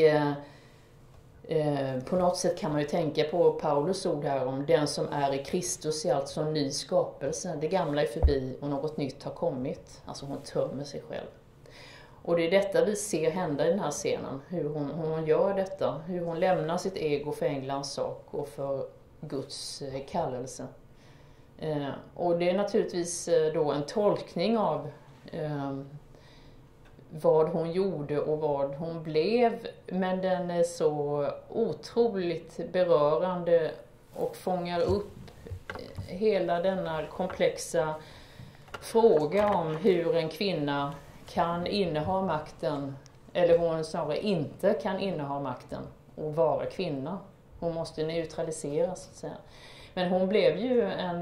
på något sätt kan man ju tänka på Paulus ord här om den som är i Kristus är alltså en ny skapelse. Det gamla är förbi och något nytt har kommit. Alltså hon tömmer sig själv. Och det är detta vi ser hända i den här scenen. Hur hon gör detta. Hur hon lämnar sitt ego för Englands sak och för Guds kallelse. Och det är naturligtvis då en tolkning av vad hon gjorde och vad hon blev, men den är så otroligt berörande och fångar upp hela denna komplexa fråga om hur en kvinna kan inneha makten, eller hon snarare inte kan inneha makten och vara kvinna. Hon måste neutraliseras, så att säga. Men hon blev ju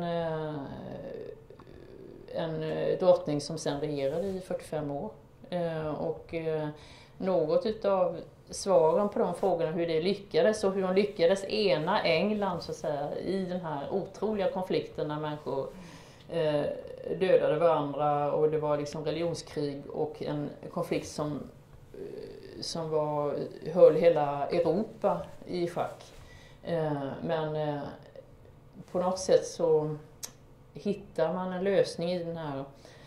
en drottning som sen regerade i 45 år. Och något utav svaren på de frågorna, hur det lyckades och hur hon lyckades ena England, så att säga, i den här otroliga konflikten när människor dödade varandra och det var liksom religionskrig och en konflikt som höll hela Europa i schack. Men på något sätt så hittar man en lösning i den här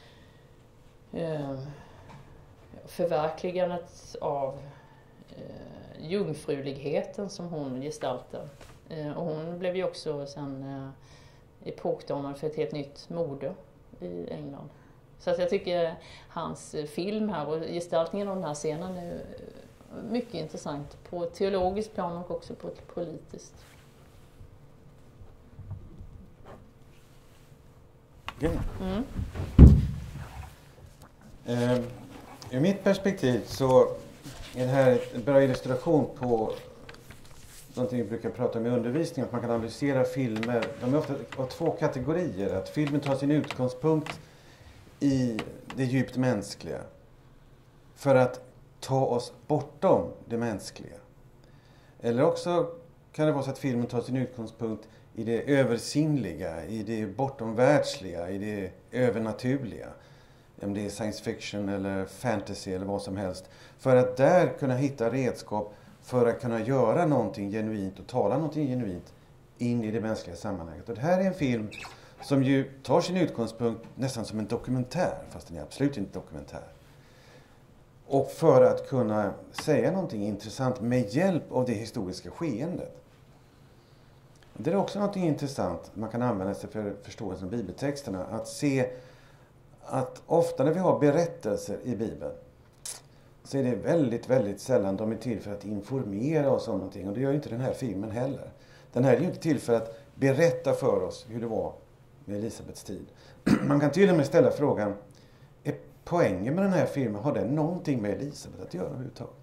förverkligandet av jungfruligheten som hon gestaltar. Och hon blev ju också sen epokdanande för ett helt nytt mode i England. Så att jag tycker hans film här och gestaltningen av den här scenen är mycket intressant på ett teologiskt plan och också på ett politiskt. Ur mitt perspektiv så är det här en bra illustration på någonting vi brukar prata om i undervisning, att man kan analysera filmer. De är ofta av två kategorier. Att filmen tar sin utgångspunkt i det djupt mänskliga för att ta oss bortom det mänskliga. Eller också kan det vara så att filmen tar sin utgångspunkt i det översinnliga, i det bortomvärldsliga, i det övernaturliga. Om det är science fiction eller fantasy eller vad som helst. För att där kunna hitta redskap för att kunna göra någonting genuint och tala någonting genuint in i det mänskliga sammanhanget. Och det här är en film som ju tar sin utgångspunkt nästan som en dokumentär, fast den är absolut inte dokumentär. Och för att kunna säga någonting intressant med hjälp av det historiska skeendet. Det är också något intressant man kan använda sig för förståelsen av bibeltexterna. Att se att ofta när vi har berättelser i Bibeln så är det väldigt, väldigt sällan de är till för att informera oss om någonting. Och det gör ju inte den här filmen heller. Den här är ju inte till för att berätta för oss hur det var med Elisabets tid. Man kan till och med ställa frågan, är poängen med den här filmen, har den någonting med Elisabet att göra överhuvudtaget?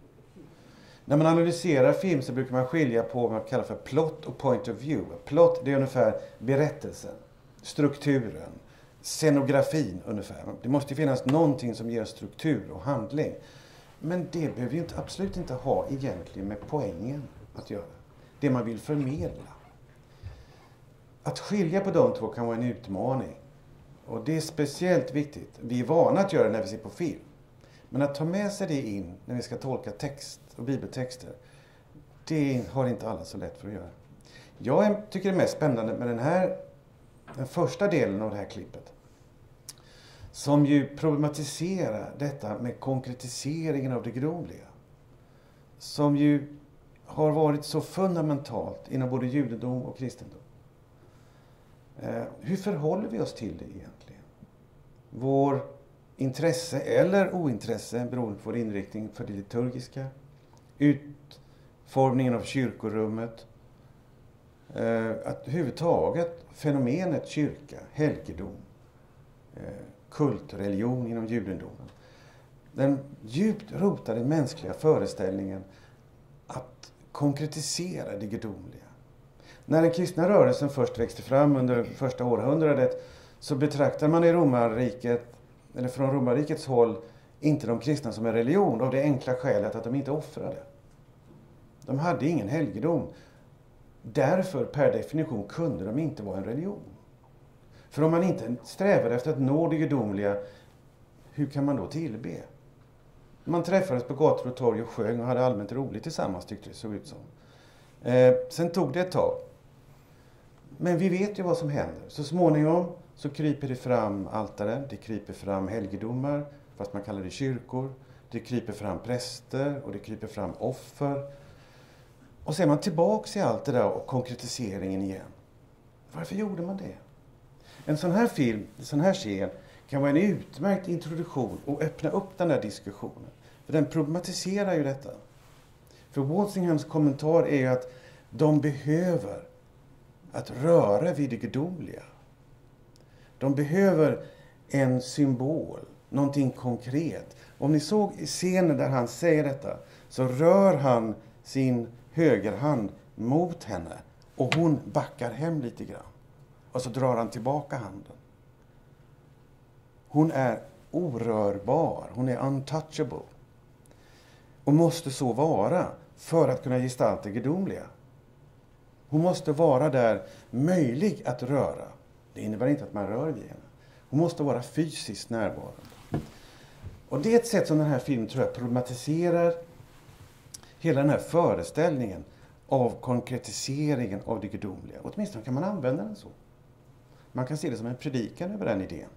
När man analyserar film så brukar man skilja på vad man kallar för plot och point of view. Plot, det är ungefär berättelsen, strukturen, scenografin ungefär. Det måste finnas någonting som ger struktur och handling. Men det behöver ju absolut inte ha egentligen med poängen att göra. Det man vill förmedla. Att skilja på de två kan vara en utmaning. Och det är speciellt viktigt. Vi är vana att göra det när vi ser på film. Men att ta med sig det in när vi ska tolka text och bibeltexter, det har inte alla så lätt för att göra. Jag tycker det är mest spännande med den första delen av det här klippet. Som ju problematiserar detta med konkretiseringen av det gudomliga. Som ju har varit så fundamentalt inom både judendom och kristendom. Hur förhåller vi oss till det egentligen? Vår intresse eller ointresse beroende på vår inriktning för det liturgiska. Utformningen av kyrkorummet. Att överhuvudtaget fenomenet kyrka, helgedom, kult, religion inom judendomen. Den djupt rotade mänskliga föreställningen att konkretisera det gudomliga. När den kristna rörelsen först växte fram under första århundradet så betraktar man i romarriket, eller från romarrikets håll, inte de kristna som en religion av det enkla skälet att de inte offrade. De hade ingen helgedom. Därför per definition kunde de inte vara en religion. För om man inte strävar efter att nå det gudomliga, hur kan man då tillbe? Man träffades på gator och torg och sjöng och hade allmänt roligt tillsammans, tyckte det såg ut som. Sen tog det ett tag. Men vi vet ju vad som händer. Så småningom så kryper det fram altare, det kryper fram helgedomar, fast man kallar det kyrkor. Det kryper fram präster och det kryper fram offer. Och så är man tillbaka i allt det där och konkretiseringen igen. Varför gjorde man det? En sån här film, en sån här scen kan vara en utmärkt introduktion och öppna upp den där diskussionen. För den problematiserar ju detta. För Walsinghams kommentar är ju att de behöver att röra vid det gudomliga. De behöver en symbol, någonting konkret. Om ni såg i scenen där han säger detta, så rör han sin högerhand mot henne och hon backar hem lite grann. Och så drar han tillbaka handen. Hon är orörbar, hon är untouchable. Och måste så vara för att kunna gestalta det gudomliga. Hon måste vara där möjlig att röra. Det innebär inte att man rör vid henne. Hon måste vara fysiskt närvarande. Och det är ett sätt som den här filmen tror jag problematiserar hela den här föreställningen av konkretiseringen av det gudomliga. Åtminstone kan man använda den så. Man kan se det som en predikan över den idén.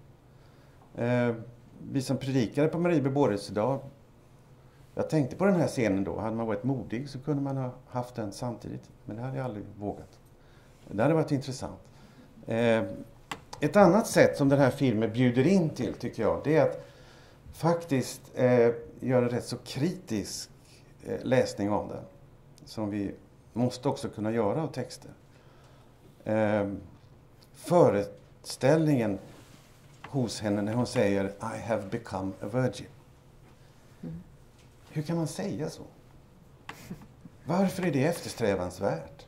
Vi som predikade på Marie bebådelsedag, jag tänkte på den här scenen då. Hade man varit modig så kunde man ha haft den samtidigt. Men det hade jag aldrig vågat. Det hade varit intressant. Ett annat sätt som den här filmen bjuder in till, tycker jag, det är att faktiskt göra en rätt så kritisk läsning av den. Som vi måste också kunna göra av texter. Föreställningen hos henne när hon säger I have become a virgin. Hur kan man säga så? Varför är det eftersträvansvärt?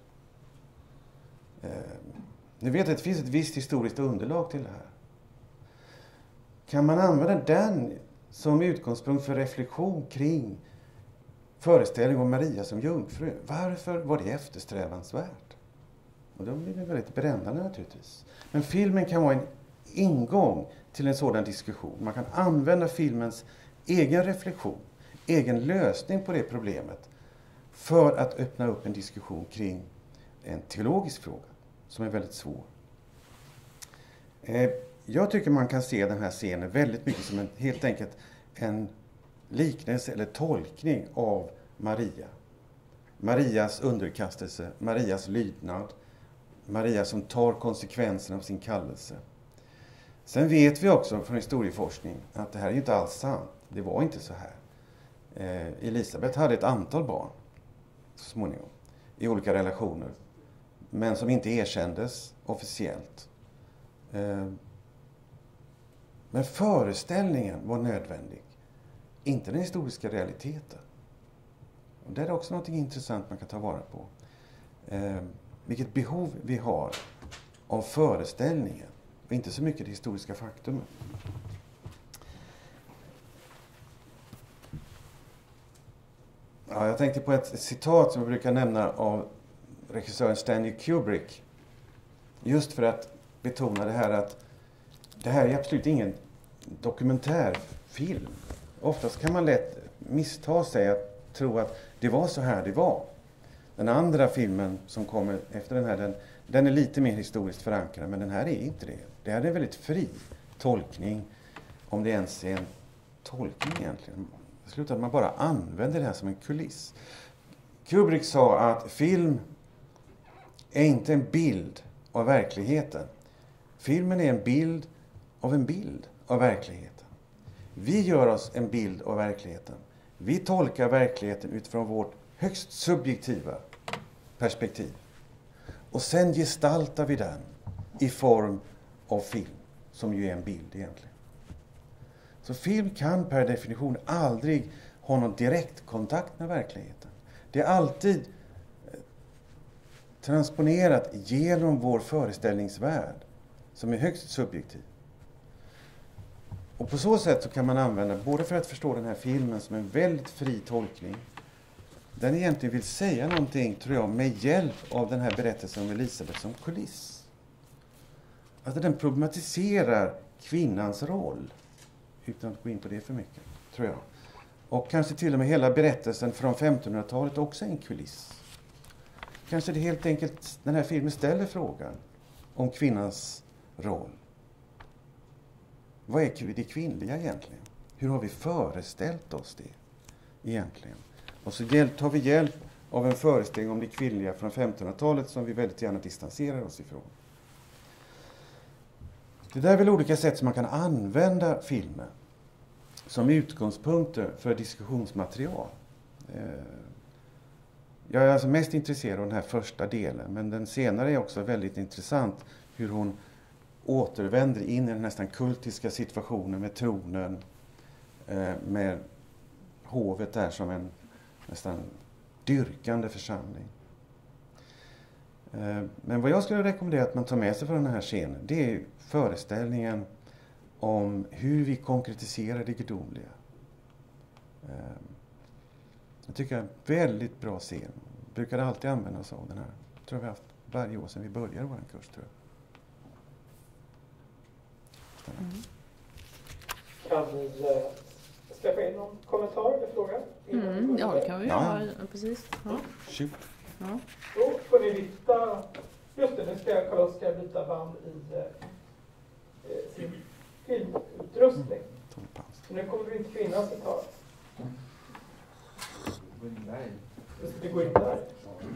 Ni vet att det finns ett visst historiskt underlag till det här. Kan man använda den som utgångspunkt för reflektion kring föreställningen om Maria som jungfru? Varför var det eftersträvansvärt? Och då blir det väldigt brännande naturligtvis. Men filmen kan vara en ingång till en sådan diskussion. Man kan använda filmens egen reflektion, egen lösning på det problemet för att öppna upp en diskussion kring en teologisk fråga som är väldigt svår. Jag tycker man kan se den här scenen väldigt mycket som helt enkelt en liknelse eller tolkning av Maria. Marias underkastelse, Marias lydnad, Maria som tar konsekvenserna av sin kallelse. Sen vet vi också från historieforskning att det här är inte alls sant. Det var inte så här. Elisabet hade ett antal barn så småningom i olika relationer, men som inte erkändes officiellt. Men föreställningen var nödvändig, inte den historiska realiteten. Och det är också något intressant man kan ta vara på. Vilket behov vi har av föreställningen och inte så mycket det historiska faktumet. Ja, jag tänkte på ett citat som jag brukar nämna av regissören Stanley Kubrick. Just för att betona det här att det här är absolut ingen dokumentärfilm. Oftast kan man lätt missta sig att tro att det var så här det var. Den andra filmen som kommer efter den här, den är lite mer historiskt förankrad, men den här är inte det. Det här är en väldigt fri tolkning, om det ens är en tolkning egentligen. Det slutar att man bara använder det här som en kuliss. Kubrick sa att film är inte en bild av verkligheten. Filmen är en bild av verkligheten. Vi gör oss en bild av verkligheten. Vi tolkar verkligheten utifrån vårt högst subjektiva perspektiv. Och sen gestaltar vi den i form av film, som ju är en bild egentligen. Så film kan per definition aldrig ha någon direkt kontakt med verkligheten. Det är alltid transponerat genom vår föreställningsvärld som är högst subjektiv. Och på så sätt så kan man använda, både för att förstå den här filmen som en väldigt fri tolkning, den egentligen vill säga någonting, tror jag, med hjälp av den här berättelsen om Elisabet som kuliss. Alltså den problematiserar kvinnans roll, utan att gå in på det för mycket, tror jag. Och kanske till och med hela berättelsen från 1500-talet också är en kuliss. Kanske det helt enkelt, den här filmen ställer frågan om kvinnans roll. Vad är det kvinnliga egentligen? Hur har vi föreställt oss det egentligen? Och så tar vi hjälp av en föreställning om det kvinnliga från 1500-talet som vi väldigt gärna distanserar oss ifrån. Det där är väl olika sätt som man kan använda filmen som utgångspunkter för diskussionsmaterial. Jag är alltså mest intresserad av den här första delen, men den senare är också väldigt intressant, hur hon återvänder in i den nästan kultiska situationen med tronen, med hovet där som en nästan dyrkande församling. Men vad jag skulle rekommendera att man tar med sig från den här scenen, det är föreställningen om hur vi konkretiserar det gudomliga. Jag tycker det är en väldigt bra scen. Jag brukar alltid använda oss av den här. Jag tror vi har haft varje år sedan vi började vår kurs, tror jag. Kan vi släppa in någon kommentar eller fråga? Ja, det kan vi göra. Precis. Ja. Shoot. Ja. Då får ni byta. Just det, nu ska Karl-Oskar byta band i sin filmutrustning. Så nu kommer det inte finnas ett tag. Det går inte där.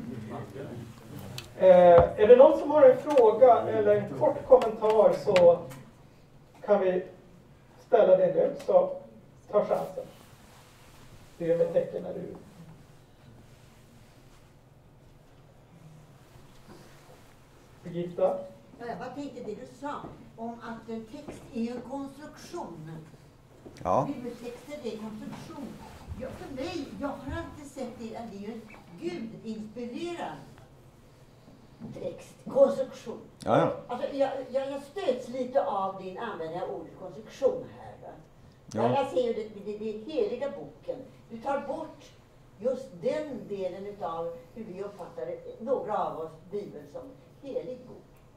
Är det någon som har en fråga eller en kort kommentar, så kan vi ställa det nu, så ta chansen. Det är med tecken när du... Birgitta? Ja, jag bara tänkte det du sa om att text är en konstruktion. Ja. Bibeltexter är konstruktion. Ja, för mig, jag har alltid sett det är ju en gudinspirerad text, konstruktion. Ja. Alltså, jag stöts lite av din användning av ordet konstruktion här. Va? Ja. Jag ser ju det heliga boken. Du tar bort just den delen av hur vi uppfattar det, några av oss, Bibeln som helig bok.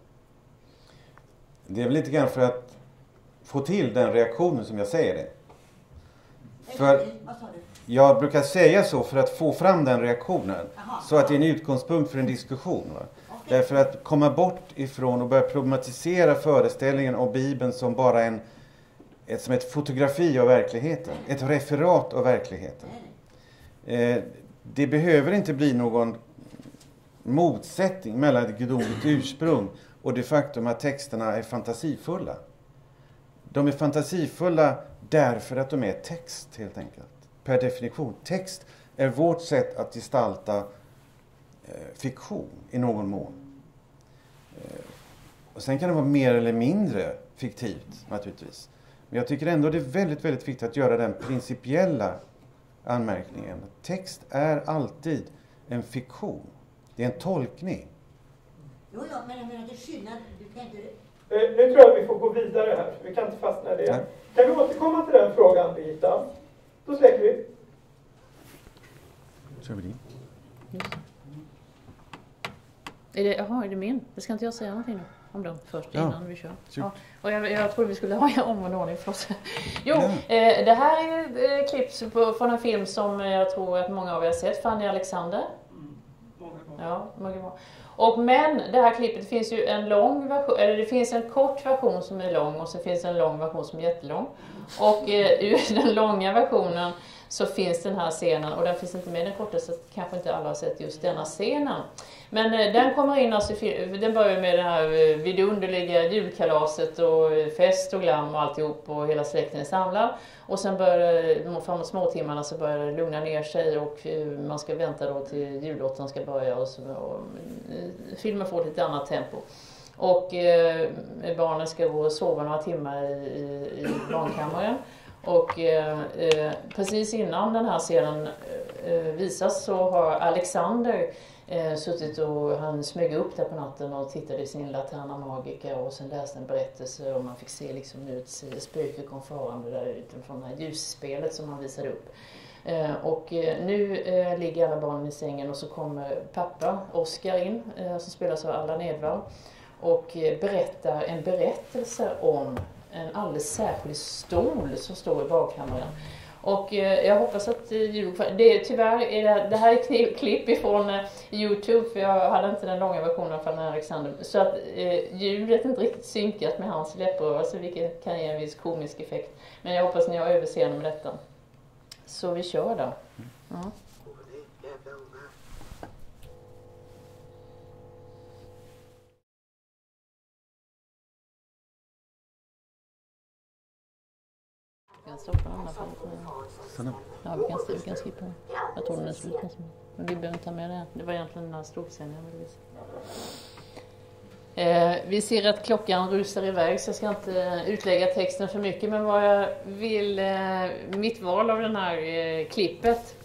Det är väl lite grann för att få till den reaktionen som jag säger det. För Vad sa du? jag brukar säga så för att få fram den reaktionen. Aha. Så att det är en utgångspunkt för en diskussion. Va? Okay. Därför att komma bort ifrån och börja problematisera föreställningen om Bibeln som bara som ett fotografi av verkligheten. Ett referat av verkligheten. Det behöver inte bli någon motsättning mellan ett gudomligt ursprung och det faktum att texterna är fantasifulla. De är fantasifulla därför att de är text, helt enkelt. Per definition. Text är vårt sätt att gestalta fiktion i någon mån. Och sen kan det vara mer eller mindre fiktivt, naturligtvis. Men jag tycker ändå det är väldigt, väldigt viktigt att göra den principiella anmärkningen. Text är alltid en fiktion. Det är en tolkning. Jo, men jag menar det är skillnad. Du kan inte... Nu tror jag att vi får gå vidare här. Vi kan inte fastna i det. Nej. Kan vi återkomma till den frågan, Birgitta? Då släcker vi. Kör vi din. Är det min? Det ska inte jag säga någonting om dem först innan vi kör. Sure. Ja. Och jag trodde vi skulle ha om en ordning. Jo, det här är ett klipp från en film som jag tror att många av er har sett. Fanny Alexander. Ja, men det här klippet finns ju en lång version, eller det finns en kort version som är lång och så finns en lång version som är jättelång. Och ur den långa versionen så finns den här scenen, och den finns inte med i den korta, så kanske inte alla har sett just denna scenen. Men den kommer in, alltså, den börjar med det här vidunderliga julkalaset och fest och glam och alltihop, och hela släkten är samlad. Och sen börjar framåt småtimmarna så börjar det lugna ner sig, och man ska vänta då till julotten ska börja, och filmen får ett lite annat tempo. Och barnen ska gå och sova några timmar i barnkammaren. Och precis innan den här scenen visas så har Alexander suttit och han smög upp där på natten och tittade i sin Laterna Magica, och sen läste en berättelse, och man fick se liksom ut spöke kom farande där ute från det här ljusspelet som han visade upp. Och nu ligger alla barnen i sängen, och så kommer pappa Oskar in som spelas av Allan Edwall och berättar en berättelse om en alldeles särskild stol som står i bakkammaren. Och jag hoppas att tyvärr är det här är klipp ifrån YouTube, för jag hade inte den långa versionen från Alexander. Så att ljudet är inte riktigt synkat med hans läpprörelse, vilket kan ge en viss komisk effekt. Men jag hoppas ni har överseende med detta. Så vi kör då. Ja. Vi kan stoppa den här fallet. Ja, vi kan skippa den. Jag tror den är slut. Men vi behöver inte ta med det. Det var egentligen den här strålsändningen jag ville visa. Vi ser att klockan rusar iväg, så jag ska inte utlägga texten för mycket, men vad jag vill, mitt val av den här klippet,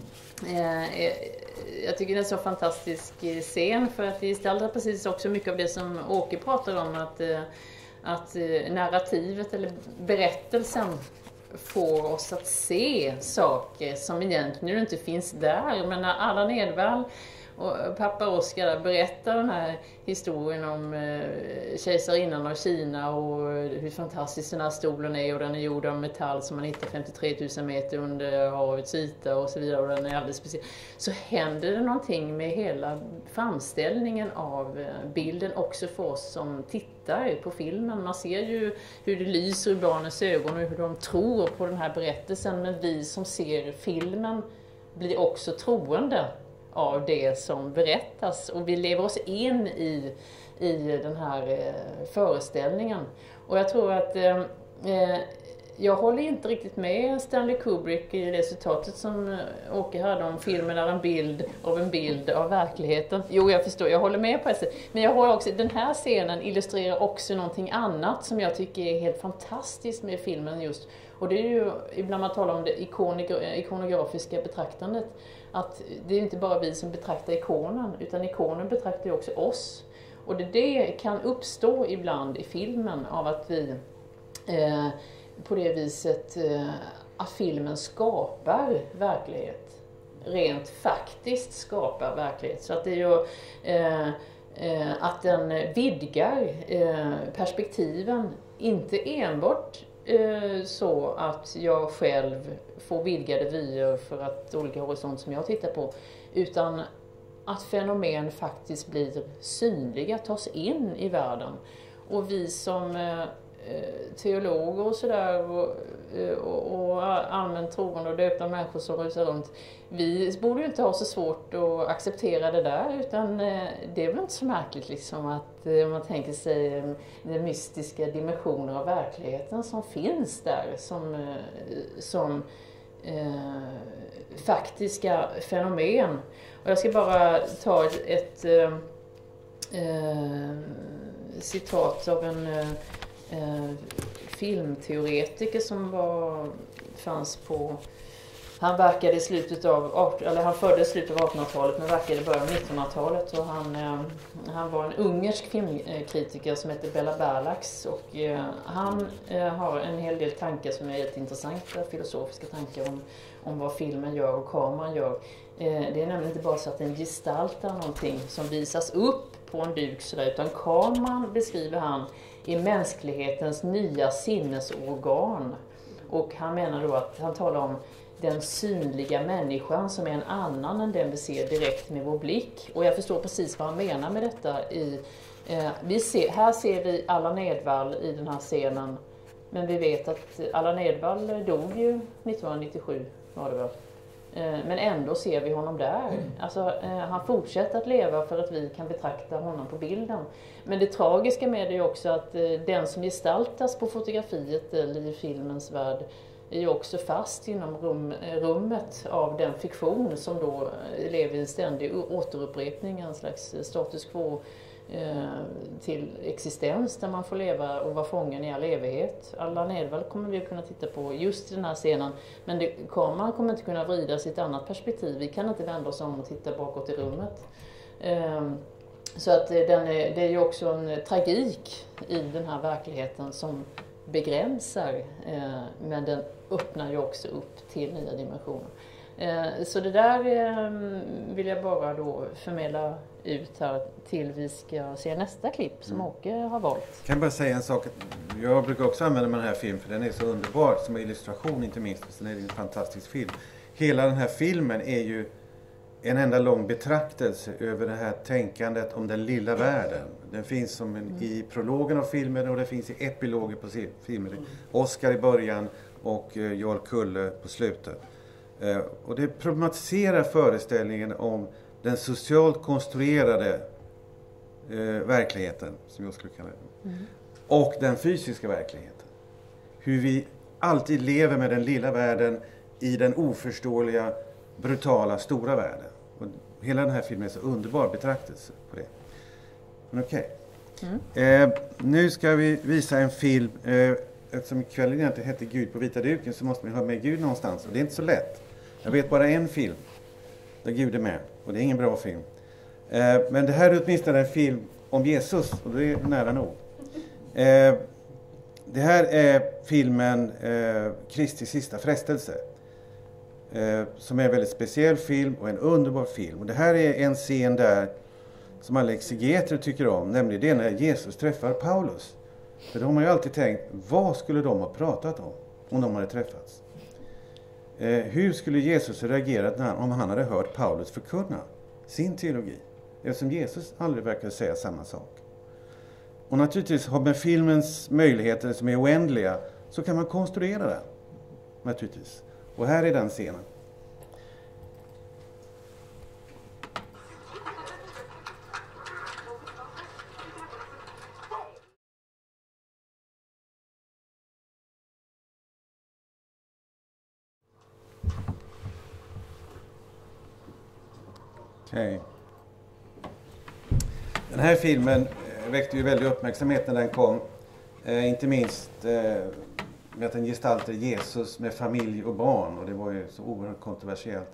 jag tycker det är en så fantastisk scen, för att det gestaltar precis också mycket av det som Åke pratar om, att narrativet eller berättelsen får oss att se saker som egentligen inte finns där. Men när Allan Edwall och pappa Oskar berättar den här historien om kejsarinnan av Kina och hur fantastisk den här stolen är, och den är gjord av metall som man hittar 53 000 meter under havets yta och så vidare, och den är alldeles speciell. Så händer det någonting med hela framställningen av bilden också för oss som tittar på filmen. Man ser ju hur det lyser i barnens ögon och hur de tror på den här berättelsen, men vi som ser filmen blir också troende av det som berättas, och vi lever oss in i den här föreställningen. Och jag tror att jag håller inte riktigt med Stanley Kubrick i det citatet som Åke hade om filmen är en bild av verkligheten. Jo, jag förstår, jag håller med på det. Men jag har också, den här scenen illustrerar också någonting annat som jag tycker är helt fantastiskt med filmen just. Och det är ju, ibland man talar om det ikonografiska betraktandet, att det är inte bara vi som betraktar ikonen, utan ikonen betraktar ju också oss. Och det kan uppstå ibland i filmen av att vi på det viset att filmen skapar verklighet. Rent faktiskt skapar verklighet. Så att det är ju att den vidgar perspektiven, inte enbart så att jag själv får vidgade vyer för att olika horisont som jag tittar på, utan att fenomen faktiskt blir synliga, tas in i världen. Och vi som teologer och sådär och allmänt troende och döpta människor som rusar runt, vi borde ju inte ha så svårt att acceptera det där, utan det är väl inte så märkligt liksom att man tänker sig den mystiska dimensioner av verkligheten som finns där som faktiska fenomen. Och jag ska bara ta ett citat av en filmteoretiker som fanns på, han verkade i slutet av han föddes i slutet av 1800-talet men verkade i början av 1900-talet, och han var en ungersk filmkritiker som heter Bela Barlax, och han har en hel del tankar som är jätteintressanta, filosofiska tankar om vad filmen gör och kameran gör. Det är nämligen inte bara så att den gestaltar någonting som visas upp på en duk sådär, utan kameran beskriver han i mänsklighetens nya sinnesorgan. Och han menar då att han talar om den synliga människan som är en annan än den vi ser direkt med vår blick. Och jag förstår precis vad han menar med detta. Här ser vi Allan Edwall i den här scenen, men vi vet att Allan Edwall dog ju 1997 var det väl. Men ändå ser vi honom där. Alltså, han fortsätter att leva för att vi kan betrakta honom på bilden. Men det tragiska med det är också att den som gestaltas på fotografiet eller i filmens värld är ju också fast inom rummet av den fiktion som då lever i ständig återupprepning, en slags status quo till existens där man får leva och vara fången i all evighet. Allan Edwall kommer vi att kunna titta på just i den här scenen, men kameran kommer inte kunna vrida sitt annat perspektiv. Vi kan inte vända oss om och titta bakåt i rummet. Så att det är ju också en tragik i den här verkligheten som begränsar, men den öppnar ju också upp till nya dimensioner. Så det där vill jag bara då förmedla ut här till vi ska se nästa klipp som Åke har valt. Jag kan bara säga en sak. Jag brukar också använda den här filmen för den är så underbar som illustration inte minst. Sen är det en fantastisk film. Hela den här filmen är ju en enda lång betraktelse över det här tänkandet om den lilla världen. Den finns som i prologen av filmen och det finns i epilogen på filmen. Oscar i början och Jarl Kulle på slutet. Och det problematiserar föreställningen om den socialt konstruerade verkligheten, som jag skulle kalla det. Och den fysiska verkligheten. Hur vi alltid lever med den lilla världen i den oförståeliga, brutala, stora världen. Och hela den här filmen är så underbar betraktelse på det. Men okej. Nu ska vi visa en film. Eftersom kvällen inte heter Gud på vita duken så måste man ha med Gud någonstans. Och det är inte så lätt. Jag vet bara en film där Gud är med. Och det är ingen bra film. Men det här är åtminstone en film om Jesus. Och det är nära nog. Det här är filmen Kristi sista frestelse. Som är en väldigt speciell film och en underbar film. Och det här är en scen där som alla exegeter tycker om. Nämligen det när Jesus träffar Paulus. För då har man ju alltid tänkt, vad skulle de ha pratat om de hade träffats? Hur skulle Jesus reagerat om han hade hört Paulus förkunna sin teologi? Eftersom Jesus aldrig verkar säga samma sak. Och naturligtvis har med filmens möjligheter som är oändliga så kan man konstruera den. Naturligtvis. Och här är den scenen. Okej. Den här filmen väckte ju väldigt uppmärksamhet när den kom. Inte minst med att den gestaltar Jesus med familj och barn. Och det var ju så oerhört kontroversiellt.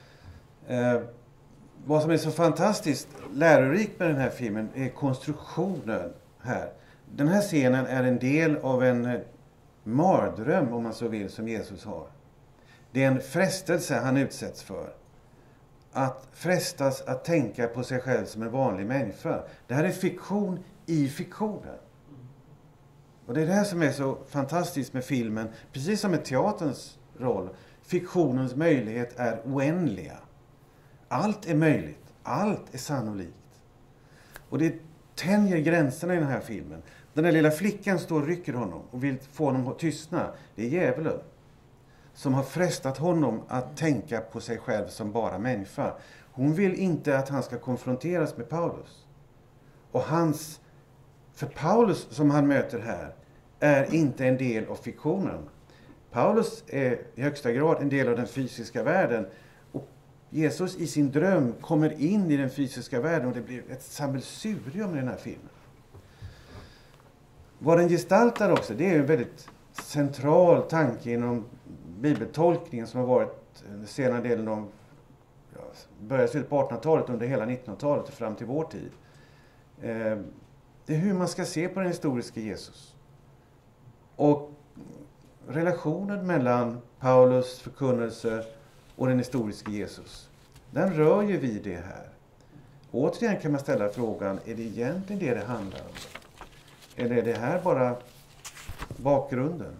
Vad som är så fantastiskt lärorikt med den här filmen är konstruktionen här. Den här scenen är en del av en mardröm, om man så vill, som Jesus har. Det är en frestelse han utsätts för. Att frestas att tänka på sig själv som en vanlig människa. Det här är fiktion i fiktionen. Och det är det här som är så fantastiskt med filmen. Precis som med teaterns roll. Fiktionens möjlighet är oändliga. Allt är möjligt. Allt är sannolikt. Och det tänjer gränserna i den här filmen. Den där lilla flickan står och rycker honom och vill få honom att tystna. Det är djävulen som har frestat honom att tänka på sig själv som bara människa. Hon vill inte att han ska konfronteras med Paulus. Och för Paulus som han möter här är inte en del av fiktionen. Paulus är i högsta grad en del av den fysiska världen. Och Jesus i sin dröm kommer in i den fysiska världen och det blir ett sammelsurium i den här filmen. Vad den gestaltar också, det är en väldigt central tanke inom bibeltolkningen som har varit den senare delen av började på 1800-talet under hela 1900-talet och fram till vår tid. Det är hur man ska se på den historiska Jesus. Och relationen mellan Paulus förkunnelse och den historiska Jesus, den rör ju vid det här. Återigen kan man ställa frågan, är det egentligen det handlar om? Eller är det här bara bakgrunden?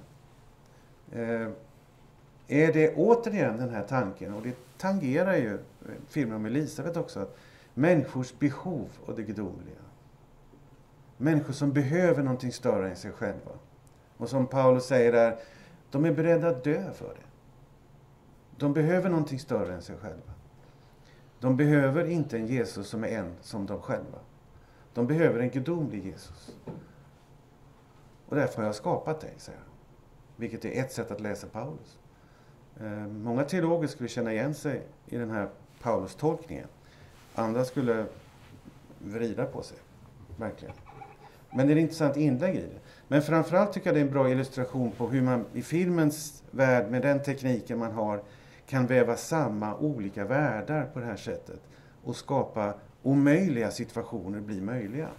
Är det återigen den här tanken, och det tangerar ju filmen om Elisabet också, att människors behov och det gudomliga. Människor som behöver någonting större än sig själva. Och som Paulus säger där, de är beredda att dö för det. De behöver någonting större än sig själva. De behöver inte en Jesus som är en som de själva. De behöver en gudomlig Jesus. Och därför har jag skapat dig, säger han. Vilket är ett sätt att läsa Paulus. Många teologer skulle känna igen sig i den här Paulus-tolkningen. Andra skulle vrida på sig. Verkligen. Men det är ett intressant inlägg i det. Men framförallt tycker jag det är en bra illustration på hur man i filmens värld med den tekniken man har kan väva samma olika världar på det här sättet. Och skapa omöjliga situationer bli möjliga.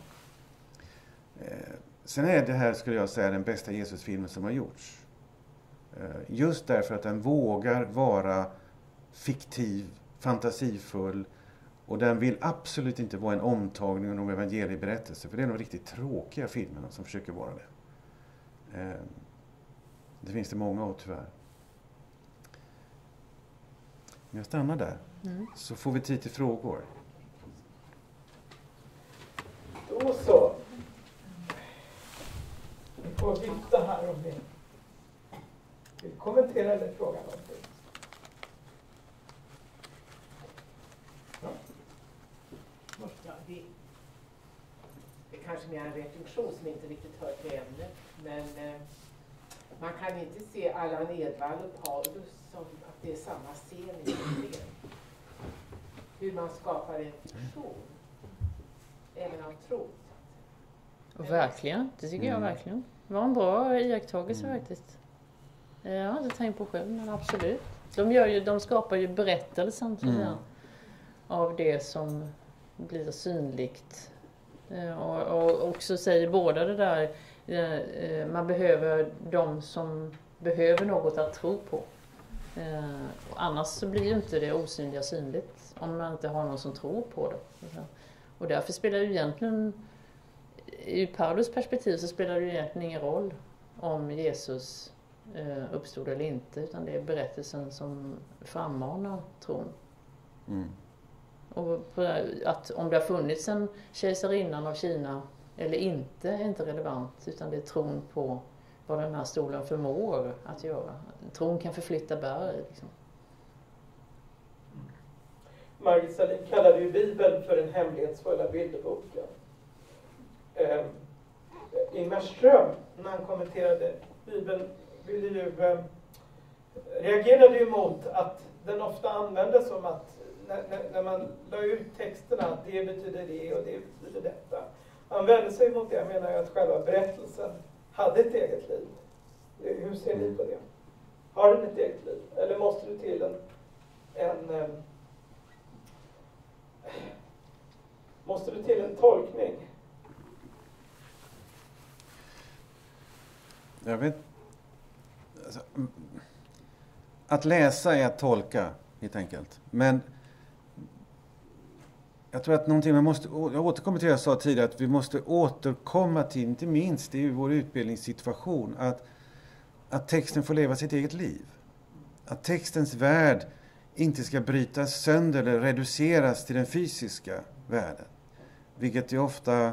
Sen är det här, skulle jag säga, den bästa Jesusfilmen som har gjorts. Just därför att den vågar vara fiktiv, fantasifull, och den vill absolut inte vara en omtagning av någon evangelieberättelse, för det är de riktigt tråkiga filmerna som försöker vara det. Det finns det många av, tyvärr. Men jag stannar där, så får vi tid till frågor. Då så. Vi får vifta här om det. Vill kommentera eller fråga någonting? Ja, det är kanske mer en reflektion som inte riktigt hör till ämnet, men Man kan inte se Allan Edwall och Paulus som att det är samma scen egentligen. Hur man skapar en person. Även av tro. Och verkligen, det tycker jag verkligen. Det var en bra iakttagelse faktiskt. Jag har inte tänkt på själv, men absolut. De skapar ju berättelsen av det som blir synligt. Och också säger båda det där, man behöver de som behöver något att tro på. Och annars så blir ju inte det osynliga synligt om man inte har någon som tror på det. Och därför spelar det egentligen, ur Paulus perspektiv så spelar det egentligen ingen roll om Jesus uppstod eller inte, utan det är berättelsen som frammanar tron. Och att om det har funnits en kejsarinnan av Kina eller inte är inte relevant, utan det är tron på vad den här stolen förmår att göra. Tron kan förflytta berg. Liksom. Margit Sahlin kallade ju Bibeln för den hemlighetsfulla bilderboken. Ingmar Ström, när han kommenterade Bibeln, reagerade ju mot att den ofta användes som att när man la ut texterna, det betyder det och det betyder detta. Han vände sig mot det. Jag menar ju att själva berättelsen hade ett eget liv. Hur ser ni på det? Har den ett eget liv? Eller måste du till en tolkning? Jag vet. Alltså, att läsa är att tolka, helt enkelt. Men jag tror att någonting jag återkommer till det jag sa tidigare, att vi måste återkomma till, inte minst i vår utbildningssituation, att texten får leva sitt eget liv. Att textens värld inte ska brytas sönder eller reduceras till den fysiska världen. Vilket ju ofta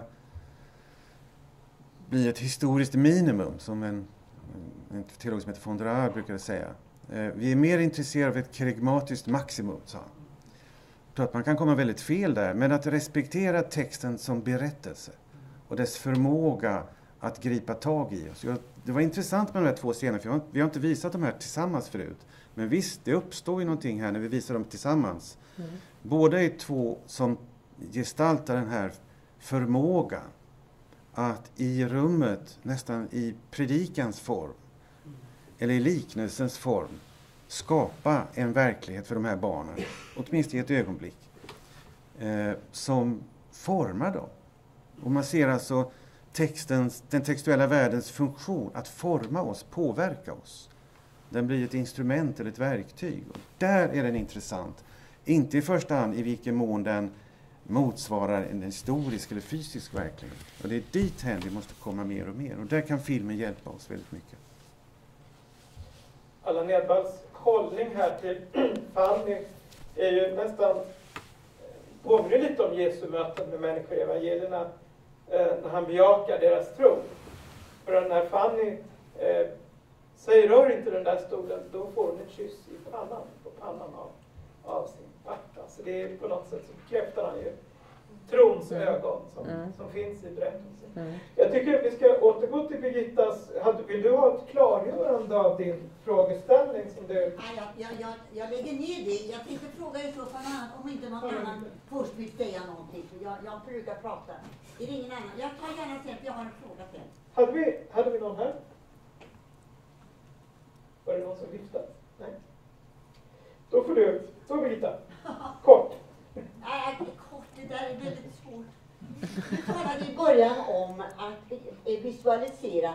blir ett historiskt minimum, som en teolog som heter von der Aar brukade säga. Vi är mer intresserade av ett kerygmatiskt maximum, sa han. Jag tror att man kan komma väldigt fel där, men att respektera texten som berättelse och dess förmåga att gripa tag i oss. Det var intressant med de här två scenerna, för vi har inte visat de här tillsammans förut. Men visst, det uppstår ju någonting här när vi visar dem tillsammans. Båda är två som gestaltar den här förmågan att i rummet, nästan i predikans form, eller i liknelsens form, skapa en verklighet för de här barnen, åtminstone i ett ögonblick, som formar dem. Och man ser alltså den textuella världens funktion att forma oss, påverka oss. Den blir ett instrument eller ett verktyg. Och där är den intressant. Inte i första hand i vilken mån den motsvarar en historisk eller fysisk verklighet. Och det är dit här vi måste komma mer och mer. Och där kan filmen hjälpa oss väldigt mycket. Allan Edwalls hållning här till Fanny är ju nästan, påminner lite om Jesu möten med människor i evangelierna när han bejakar deras tro. För när Fanny säger rör inte den där stolen, då får hon en kyss på pannan av sin pappa. Så det är på något sätt så bekräftar han ju trons ögon som finns i berättelsen. Jag tycker att vi ska återgå till Birgittas. Vill du ha ett klargörande av din frågeställning? Som du... Jag lägger ner det. Jag tänkte fråga i så fall om inte någon annan först vill säga någonting. Jag brukar prata. Är det ingen annan? Jag tar gärna säga att jag har en fråga till. Hade vi någon här? Var det någon som viftade? Nej. Då får du. Så Birgitta. Kort. Nej, kort. Det där är väldigt svårt. Du talade i början om att visualisera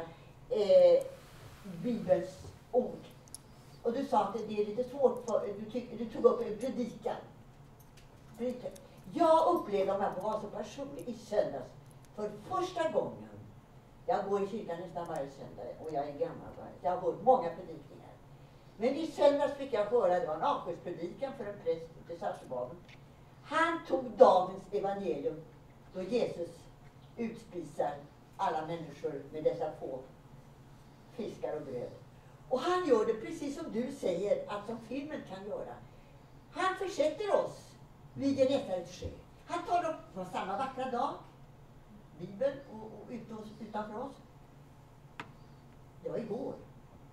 Bibelns ord. Och du sa att det är lite svårt, du tog upp en predikan. Jag upplevde, om jag var så personlig, i söndags för första gången. Jag går i kyrkan nästan varje söndag och jag är gammal. Jag har hört många predikningar. Men i söndags fick jag höra, det var en avskedspredikan för en präst till Saltsjöbaden. Han tog dagens evangelium då Jesus utspisar alla människor med dessa få fiskar och bröd. Och han gör det precis som du säger att som filmen kan göra. Han försätter oss vid en Gennesarets sjö. Han tar upp från samma vackra dag, Bibeln och utanför oss. Det var igår.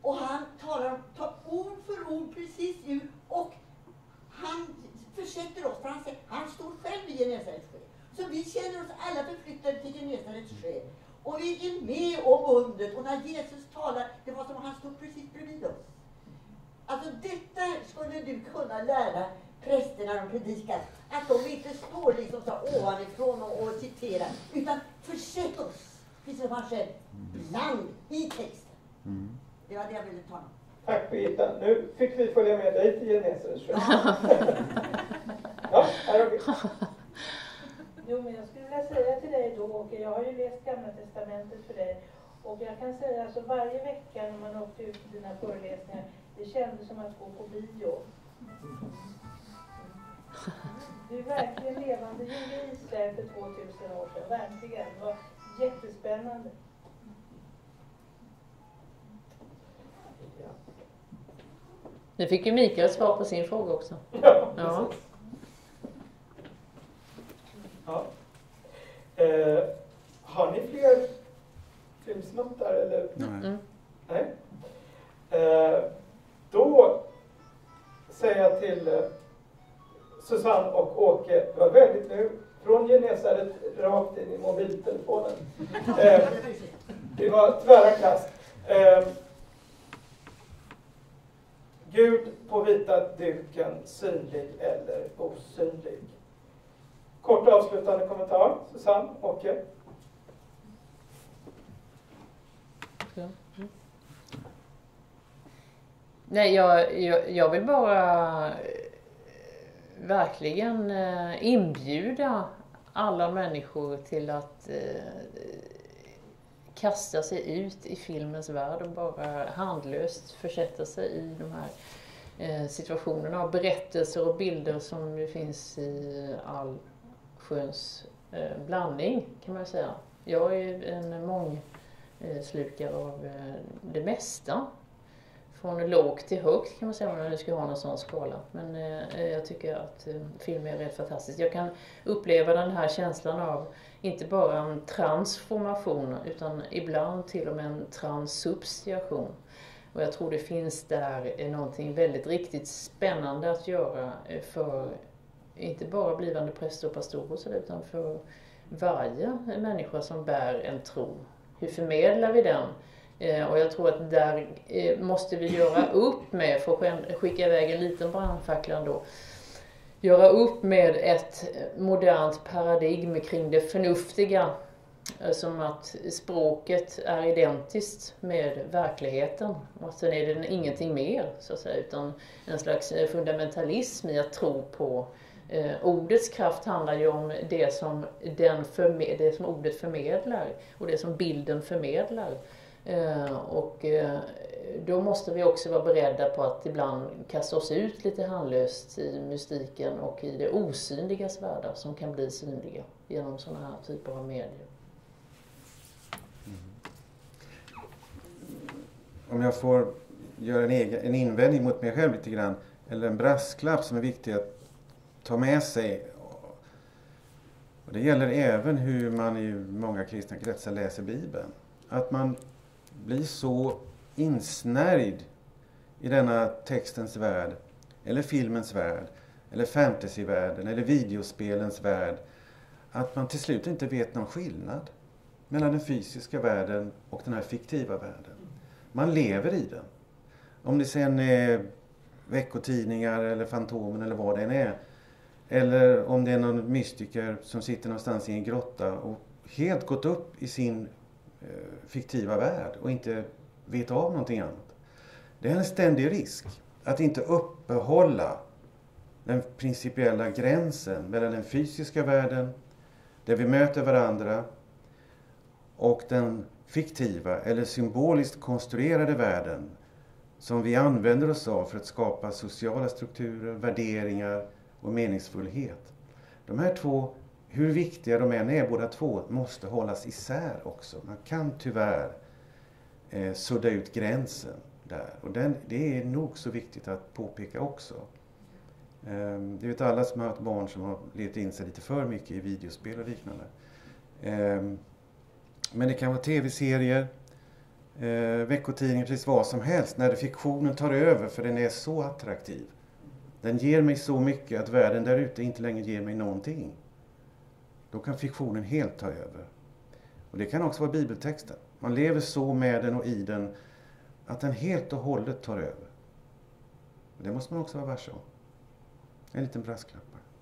Och han tar ord för ord precis ur, och han försätter oss, för han står själv i Genesarets sjö. Så vi känner oss alla förflyttade till Genesarets sjö. Och vi är med om undret. Och när Jesus talar, det var som han stod precis bredvid oss. Alltså detta skulle du kunna lära prästerna när de predikar. Att de inte står liksom så ovanifrån och citerar. Utan försätt oss, precis som han själv, bland i texten. Det var det jag ville ta om. Tack Birgitta. Nu fick vi följa med dig till Genesarets sjö. Ja, här har vi. Jo, men jag skulle vilja säga till dig då, och jag har ju läst Gamla testamentet för dig, och jag kan säga alltså varje vecka när man åkte ut till dina föreläsningar, det kändes som att gå på bio. Du är verkligen levande gjorde Israel för 2000 år sedan, verkligen. Det var jättespännande. Nu fick ju Mikael svar på sin fråga också. Ja, Ja. precis. Ja. Har ni fler filmsnuttar eller? Nej. Då säger jag till Susanne och Åke, det var väldigt nu, från Genesaret rakt in i mobiltelefonen. Det var tvära kast. Gud på vita duken, synlig eller osynlig? Kort avslutande kommentar, Susanne, Åke. Nej, jag vill bara verkligen inbjuda alla människor till att kasta sig ut i filmens värld och bara handlöst försätta sig i de här situationerna av berättelser och bilder som det finns i all sköns blandning, kan man säga. Jag är en mångslukare av det mesta. Från lågt till högt kan man säga, om man nu ska ha någon sån skala. Men jag tycker att film är rätt fantastiskt. Jag kan uppleva den här känslan av inte bara en transformation utan ibland till och med en transsubstitution. Och jag tror det finns där någonting väldigt riktigt spännande att göra för inte bara blivande präster och pastorer utan för varje människa som bär en tro. Hur förmedlar vi den? Och jag tror att där måste vi göra upp med, för att skicka iväg en liten brandfackla då, göra upp med ett modernt paradigm kring det förnuftiga, som att språket är identiskt med verkligheten och sen är det ingenting mer så att säga, utan en slags fundamentalism i att tro på ordets kraft handlar ju om det som ordet förmedlar och det som bilden förmedlar. Och då måste vi också vara beredda på att ibland kasta oss ut lite handlöst i mystiken och i det osynligas världar som kan bli synliga genom sådana här typer av medier. Om jag får göra en invändning mot mig själv lite grann, eller en brasklapp som är viktig att ta med sig. Och det gäller även hur man i många kristna kretsar läser Bibeln. Att man blir så insnärjd i denna textens värld, eller filmens värld, eller fantasyvärlden, eller videospelens värld, att man till slut inte vet någon skillnad mellan den fysiska världen och den här fiktiva världen. Man lever i den. Om det sen är veckotidningar eller Fantomen eller vad det än är, eller om det är någon mystiker som sitter någonstans i en grotta och helt gått upp i sin fiktiva värld och inte vet av någonting annat. Det är en ständig risk att inte uppehålla den principiella gränsen mellan den fysiska världen, där vi möter varandra, och den fiktiva eller symboliskt konstruerade världen som vi använder oss av för att skapa sociala strukturer, värderingar och meningsfullhet. De här två, hur viktiga de än är, båda två måste hållas isär också. Man kan tyvärr sudda ut gränsen där. Och det är nog så viktigt att påpeka också. Det vet alla som har haft barn som har levt in sig lite för mycket i videospel och liknande. Men det kan vara tv-serier, veckotidning, precis vad som helst. När fiktionen tar över, för den är så attraktiv. Den ger mig så mycket att världen där ute inte längre ger mig någonting. Då kan fiktionen helt ta över. Och det kan också vara bibeltexten. Man lever så med den och i den att den helt och hållet tar över. Och det måste man också vara varse om. En liten brasklapp.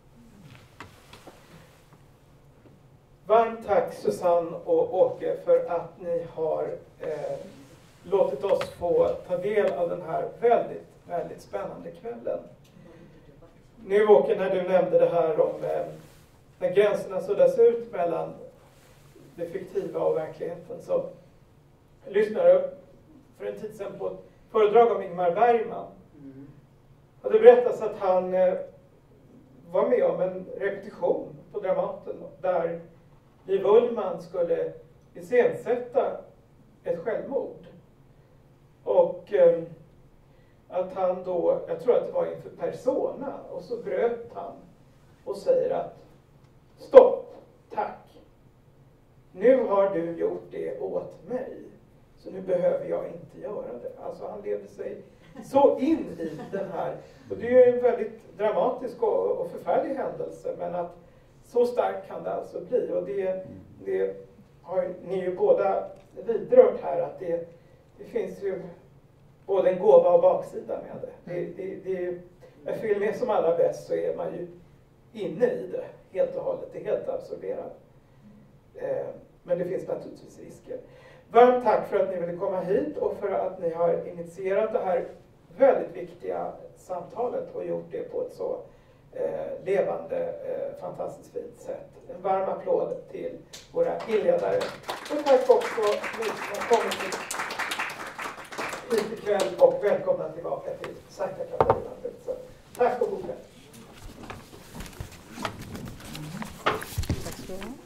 Varmt tack Susanne och Åke för att ni har låtit oss få ta del av den här väldigt, väldigt spännande kvällen. Nu Åke, när du nämnde det här om när gränserna suddas ut mellan det fiktiva och verkligheten, så lyssnade jag för en tid sedan på ett föredrag om Ingmar Bergman. Och det berättas att han var med om en repetition på Dramaten där Liv Ullmann skulle iscensätta ett självmord. Och att han då, jag tror att det var inför persona, och så bröt han och säger att stopp, tack. Nu har du gjort det åt mig, så nu behöver jag inte göra det. Alltså han levde sig så in i den här, och det är ju en väldigt dramatisk och förfärlig händelse, men att så starkt kan det alltså bli. Och det har ni ju båda vidrört här, att det finns ju både en gåva och baksida med det. När film är som allra bäst så är man ju inne i det helt och hållet. Det är helt absorberat. Men det finns naturligtvis risker. Varmt tack för att ni ville komma hit och för att ni har initierat det här väldigt viktiga samtalet och gjort det på ett så levande, fantastiskt fint sätt. En varm applåd till våra inledare. Och tack också ni som har kommit hit ikväll och välkomna tillbaka till Sankta Katarina. Tack och god kväll. Tack ska du ha.